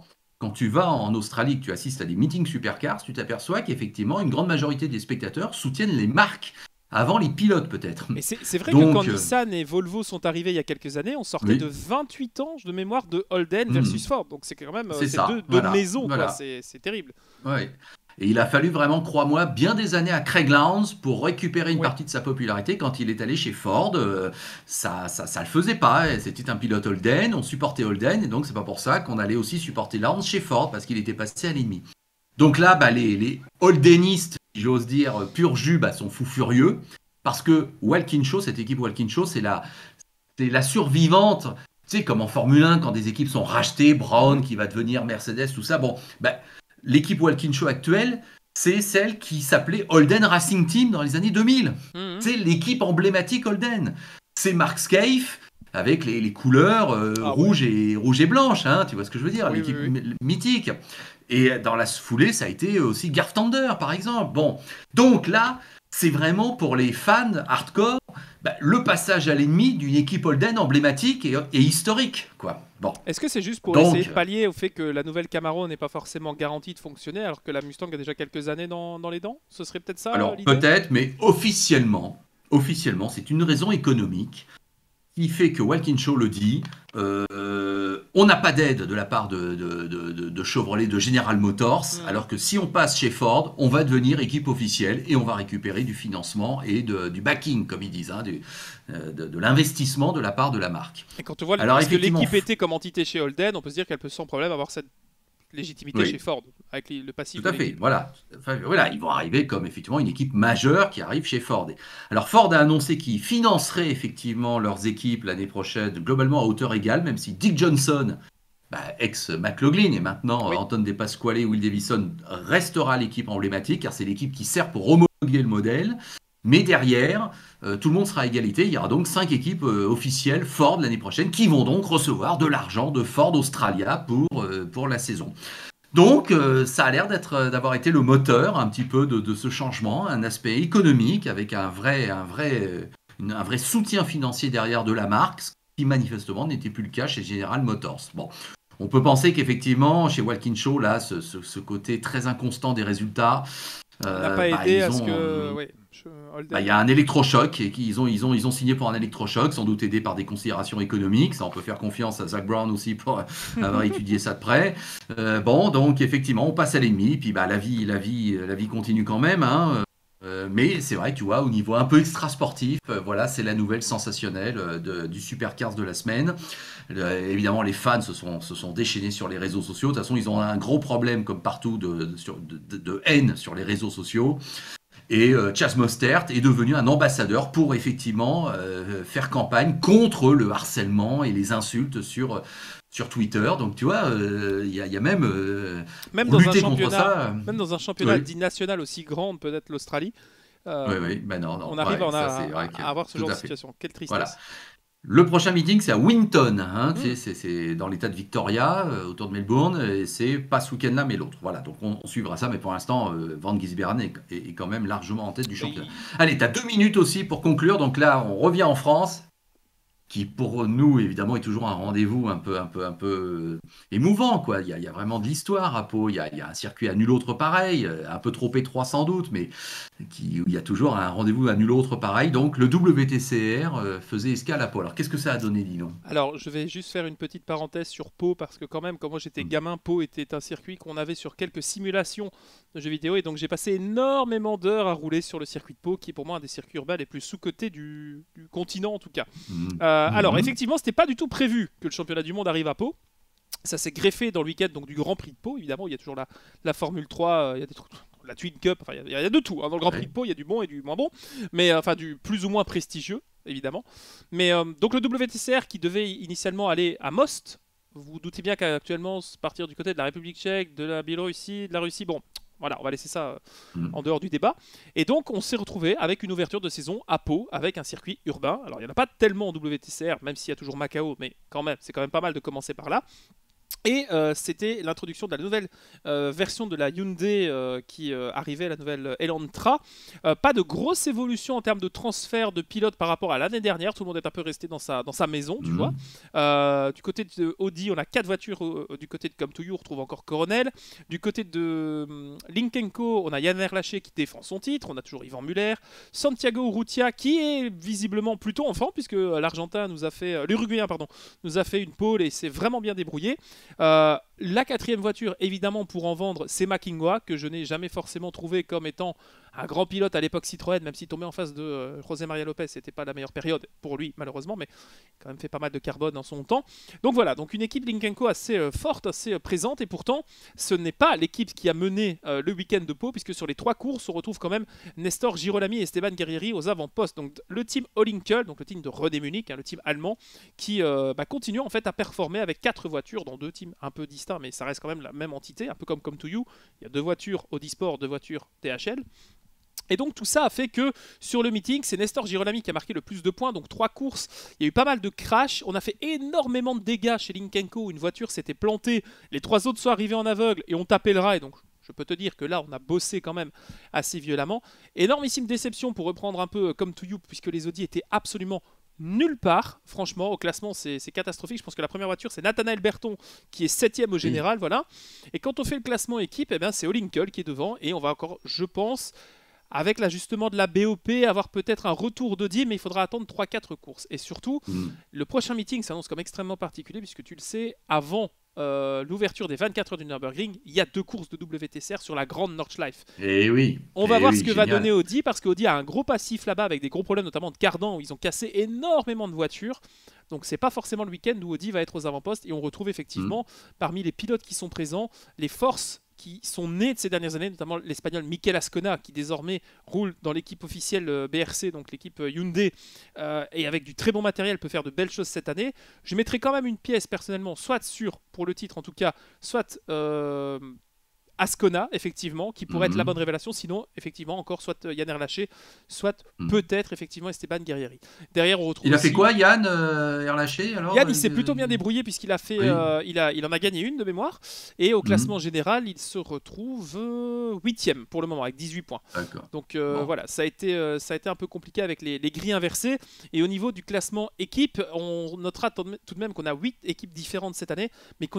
en Australie, que tu assistes à des meetings Supercars, tu t'aperçois qu'effectivement une grande majorité des spectateurs soutiennent les marques avant les pilotes peut-être. Mais c'est vrai que quand Nissan et Volvo sont arrivés il y a quelques années, on sortait de 28 ans de mémoire de Holden versus Ford. Donc c'est quand même deux maisons, quoi. C'est terrible. Ouais. Et il a fallu vraiment, crois-moi, bien des années à Craig Lowndes pour récupérer une partie de sa popularité quand il est allé chez Ford. Ça le faisait pas. C'était un pilote Holden, on supportait Holden, et donc c'est pas pour ça qu'on allait aussi supporter Lowndes chez Ford parce qu'il était passé à l'ennemi. Donc là, les Holdenistes, si j'ose dire, pur jus, sont fous furieux parce que Walkinshaw, cette équipe Walkinshaw, c'est la survivante. Tu sais, comme en Formule 1, quand des équipes sont rachetées, Brown qui va devenir Mercedes, tout ça. Bon, l'équipe Walkinshaw actuelle, c'est celle qui s'appelait Holden Racing Team dans les années 2000. C'est l'équipe emblématique Holden. C'est Mark Skaife avec les couleurs rouges et blanches, hein, tu vois ce que je veux dire, l'équipe mythique. Et dans la foulée, ça a été aussi Garth Tander, par exemple. Bon, donc là, c'est vraiment pour les fans hardcore le passage à l'ennemi d'une équipe Holden emblématique et historique, quoi. Bon. Est-ce que c'est juste pour essayer de pallier au fait que la nouvelle Camaro n'est pas forcément garantie de fonctionner alors que la Mustang a déjà quelques années dans les dents? Ce serait peut-être ça Alors l'idée? peut-être, mais officiellement, c'est une raison économique qui fait que Walkinshaw le dit. On n'a pas d'aide de la part de Chevrolet, de General Motors, alors que si on passe chez Ford, on va devenir équipe officielle et on va récupérer du financement et du backing, comme ils disent, hein, de l'investissement de la part de la marque. Et quand on voit ce que l'équipe était comme entité chez Holden, on peut se dire qu'elle peut sans problème avoir cette légitimité chez Ford, avec le passif. Tout à fait, voilà. Enfin, voilà. Ils vont arriver comme effectivement une équipe majeure qui arrive chez Ford. Alors Ford a annoncé qu'ils financeraient effectivement leurs équipes l'année prochaine globalement à hauteur égale, même si Dick Johnson, ex-McLaughlin et maintenant Anton De Pasquale, Will Davison restera l'équipe emblématique car c'est l'équipe qui sert pour homologuer le modèle. Mais derrière, tout le monde sera à égalité. Il y aura donc 5 équipes officielles Ford l'année prochaine qui vont donc recevoir de l'argent de Ford Australia pour la saison. Donc, ça a l'air d'avoir été le moteur un petit peu de ce changement, un aspect économique avec un vrai soutien financier derrière de la marque, ce qui manifestement n'était plus le cas chez General Motors. Bon. On peut penser qu'effectivement, chez Walkinshaw, là, ce côté très inconstant des résultats, n'a pas aidé à ce que... Ouais, il y a un électrochoc et ils ont signé pour un électrochoc, sans doute aidé par des considérations économiques. Ça, on peut faire confiance à Zach Brown aussi pour avoir étudié ça de près. Bon, donc effectivement, on passe à l'ennemi. Puis la vie continue quand même. Hein. Mais c'est vrai que tu vois, au niveau un peu extra sportif, voilà, c'est la nouvelle sensationnelle du Supercars de la semaine. Évidemment, les fans se sont déchaînés sur les réseaux sociaux. De toute façon, ils ont un gros problème, comme partout, de haine sur les réseaux sociaux. Et Chas Mostert est devenu un ambassadeur pour effectivement faire campagne contre le harcèlement et les insultes sur Twitter. Donc tu vois, il y a même pour lutter contre ça. Même dans un championnat dit national aussi grand, peut-être l'Australie, oui, ben non, on arrive à avoir ce genre de situation. Quelle tristesse. Voilà. Le prochain meeting, c'est à Winton, hein, c'est dans l'état de Victoria, autour de Melbourne, et c'est pas ce week-end-là, mais l'autre. Voilà, donc on suivra ça, mais pour l'instant, Van Gisbergen est quand même largement en tête du championnat. Allez, t'as 2 minutes aussi pour conclure, donc là, on revient en France, qui pour nous, évidemment, est toujours un rendez-vous un peu émouvant, quoi. Il y a vraiment de l'histoire à Pau, il y a un circuit à nul autre pareil, un peu trop étroit sans doute, mais il y a toujours un rendez-vous à nul autre pareil. Donc le WTCR faisait escale à Pau. Alors qu'est-ce que ça a donné, dis-donc ? Alors je vais juste faire une petite parenthèse sur Pau, parce que quand même, quand moi j'étais gamin, Pau était un circuit qu'on avait sur quelques simulations de jeux vidéo, et donc j'ai passé énormément d'heures à rouler sur le circuit de Pau, qui est pour moi un des circuits urbains les plus sous-cotés du continent en tout cas. Alors effectivement, c'était pas du tout prévu que le championnat du monde arrive à Pau. Ça s'est greffé dans le week-end donc, du Grand Prix de Pau, évidemment. Il y a toujours la Formule 3, il y a des trucs, la Twin Cup, enfin, il y a de tout. Hein. Dans le Grand Prix de Pau, il y a du bon et du moins bon, mais enfin du plus ou moins prestigieux, évidemment. Mais donc le WTCR qui devait initialement aller à Most, vous vous doutez bien qu'actuellement, partir du côté de la République tchèque, de la Biélorussie, de la Russie, bon... Voilà, on va laisser ça en dehors du débat. Et donc, on s'est retrouvé avec une ouverture de saison à Pau, avec un circuit urbain. Alors, il n'y en a pas tellement en WTCR, même s'il y a toujours Macao, mais quand même, c'est quand même pas mal de commencer par là. Et c'était l'introduction de la nouvelle version de la Hyundai qui arrivait, la nouvelle Elantra. Pas de grosse évolution en termes de transfert de pilotes par rapport à l'année dernière. Tout le monde est un peu resté dans sa maison, tu vois. Du côté de Audi, on a 4 voitures. Du côté de Come To You, on retrouve encore Coronel. Du côté de Lynk & Co, on a Yann Erlaché qui défend son titre. On a toujours Yvan Muller. Santiago Urrutia qui est visiblement plutôt en forme, puisque l'Argentin nous a fait... l'Uruguayen, pardon, nous a fait une pole et s'est vraiment bien débrouillé. La 4e voiture, évidemment, pour en vendre, c'est Makingoa, que je n'ai jamais forcément trouvé comme étant un grand pilote à l'époque Citroën, même s'il tombait en face de José María Lopez, c'était pas la meilleure période pour lui, malheureusement, mais il a quand même fait pas mal de carbone dans son temps. Donc voilà, donc une équipe Lynk & Co assez forte, assez présente, et pourtant, ce n'est pas l'équipe qui a mené le week-end de Pau, puisque sur les 3 courses, on retrouve quand même Nestor Girolami et Esteban Guerrieri aux avant-postes. Donc le team Olinkel, donc le team de René Munich, hein, le team allemand, qui continue en fait à performer avec 4 voitures dans 2 teams un peu distincts, mais ça reste quand même la même entité, un peu comme Come To You. Il y a 2 voitures Audi Sport, 2 voitures THL. Et donc tout ça a fait que sur le meeting, c'est Nestor Girolami qui a marqué le plus de points, donc 3 courses, il y a eu pas mal de crashs, on a fait énormément de dégâts chez Lynk & Co, une voiture s'était plantée, les 3 autres sont arrivés en aveugle et ont tapé le rail, donc je peux te dire que là on a bossé quand même assez violemment. Énormissime déception pour reprendre un peu Come To You, puisque les Audi étaient absolument nulle part, franchement, au classement c'est catastrophique. Je pense que la première voiture c'est Nathanaël Berton qui est 7ème au général, voilà. Et quand on fait le classement équipe, eh bien, c'est Olinkel qui est devant, et on va encore, je pense, avec l'ajustement de la BOP, avoir peut-être un retour d'Audi, mais il faudra attendre 3-4 courses. Et surtout, le prochain meeting s'annonce comme extrêmement particulier, puisque tu le sais, avant l'ouverture des 24 heures du Nürburgring, il y a 2 courses de WTCR sur la grande Nordschleife. Et oui. On va voir ce que va donner Audi, parce qu'Audi a un gros passif là-bas avec des gros problèmes, notamment de cardan, où ils ont cassé énormément de voitures. Donc c'est pas forcément le week-end où Audi va être aux avant-postes, et on retrouve effectivement parmi les pilotes qui sont présents les forces qui sont nés de ces dernières années, notamment l'Espagnol Mikel Ascona, qui désormais roule dans l'équipe officielle BRC, donc l'équipe Hyundai, et avec du très bon matériel peut faire de belles choses cette année. Je mettrai quand même une pièce personnellement, soit sur, pour le titre en tout cas, soit Ascona, effectivement, qui pourrait être la bonne révélation. Sinon, effectivement, encore soit Yann Erlaché, soit peut-être, effectivement, Esteban Guerrieri. Derrière, on retrouve. Il a fait quoi, Yann Erlaché alors Yann, il s'est plutôt bien débrouillé, puisqu'il a fait, il en a gagné une de mémoire. Et au classement général, il se retrouve 8ème pour le moment, avec 18 points. Donc voilà, ça a été un peu compliqué avec les grilles inversées. Et au niveau du classement équipe, on notera tout de même qu'on a 8 équipes différentes cette année, mais qu'on a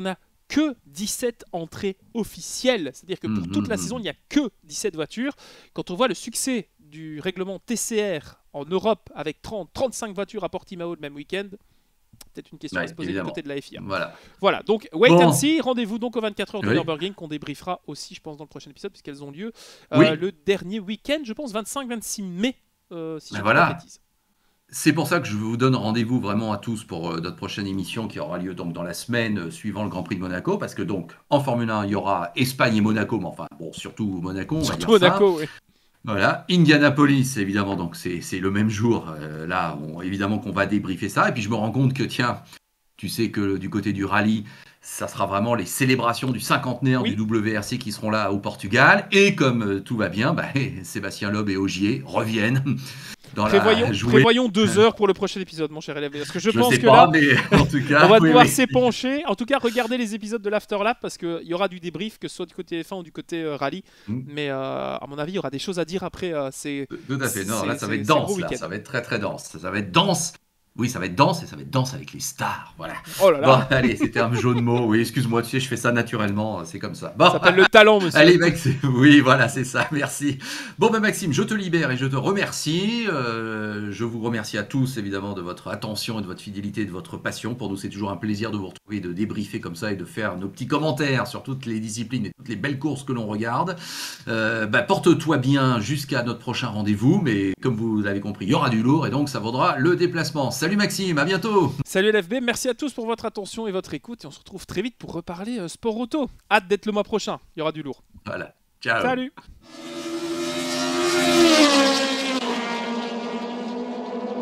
que 17 entrées officielles. C'est-à-dire que pour toute la saison, il n'y a que 17 voitures. Quand on voit le succès du règlement TCR en Europe avec 30-35 voitures à Portimao le même week-end, peut-être une question à se poser du côté de la FIA. Voilà, donc wait and see. Rendez-vous donc aux 24 heures de Nürburgring qu'on débriefera aussi, je pense, dans le prochain épisode, puisqu'elles ont lieu le dernier week-end, je pense, 25-26 mai, si je ne dis pas de bêtises. C'est pour ça que je vous donne rendez-vous vraiment à tous pour notre prochaine émission qui aura lieu donc dans la semaine suivant le Grand Prix de Monaco, parce que donc en Formule 1 il y aura Espagne et Monaco, mais enfin bon, surtout Monaco. Surtout Monaco, oui. Voilà, Indianapolis évidemment, donc c'est le même jour. Là, évidemment qu'on va débriefer ça, et puis je me rends compte que tiens, tu sais que du côté du rallye, ça sera vraiment les célébrations du cinquantenaire du WRC qui seront là au Portugal, et comme tout va bien, Sébastien Loeb et Ogier reviennent. Prévoyons 2 heures pour le prochain épisode, mon cher élève. Parce que je pense sais que pas, là, mais en tout cas, on va devoir s'épancher. En tout cas, regardez les épisodes de l'Afterlap parce qu'il y aura du débrief, que ce soit du côté F1 ou du côté rallye. Mais à mon avis, il y aura des choses à dire après. Tout à fait. Non, là, ça va être dense. Là, ça va être très, très dense. Ça va être dense. Oui, ça va être dense et ça va être dense avec les stars. Voilà. Oh là là. Bon, allez, c'était un jeu de mots. Oui, excuse-moi, tu sais, je fais ça naturellement. C'est comme ça. Bon. Ça s'appelle le talent, monsieur. Allez, Maxime. Oui, voilà, c'est ça. Merci. Bon, Maxime, je te libère et je te remercie. Je vous remercie à tous, évidemment, de votre attention et de votre fidélité et de votre passion. Pour nous, c'est toujours un plaisir de vous retrouver, de débriefer comme ça et de faire nos petits commentaires sur toutes les disciplines et toutes les belles courses que l'on regarde. Porte-toi bien jusqu'à notre prochain rendez-vous. Mais comme vous l'avez compris, il y aura du lourd et donc ça vaudra le déplacement. Salut Maxime, à bientôt. Salut LFB, merci à tous pour votre attention et votre écoute et on se retrouve très vite pour reparler sport auto. Hâte d'être le mois prochain, il y aura du lourd. Voilà, ciao. Salut.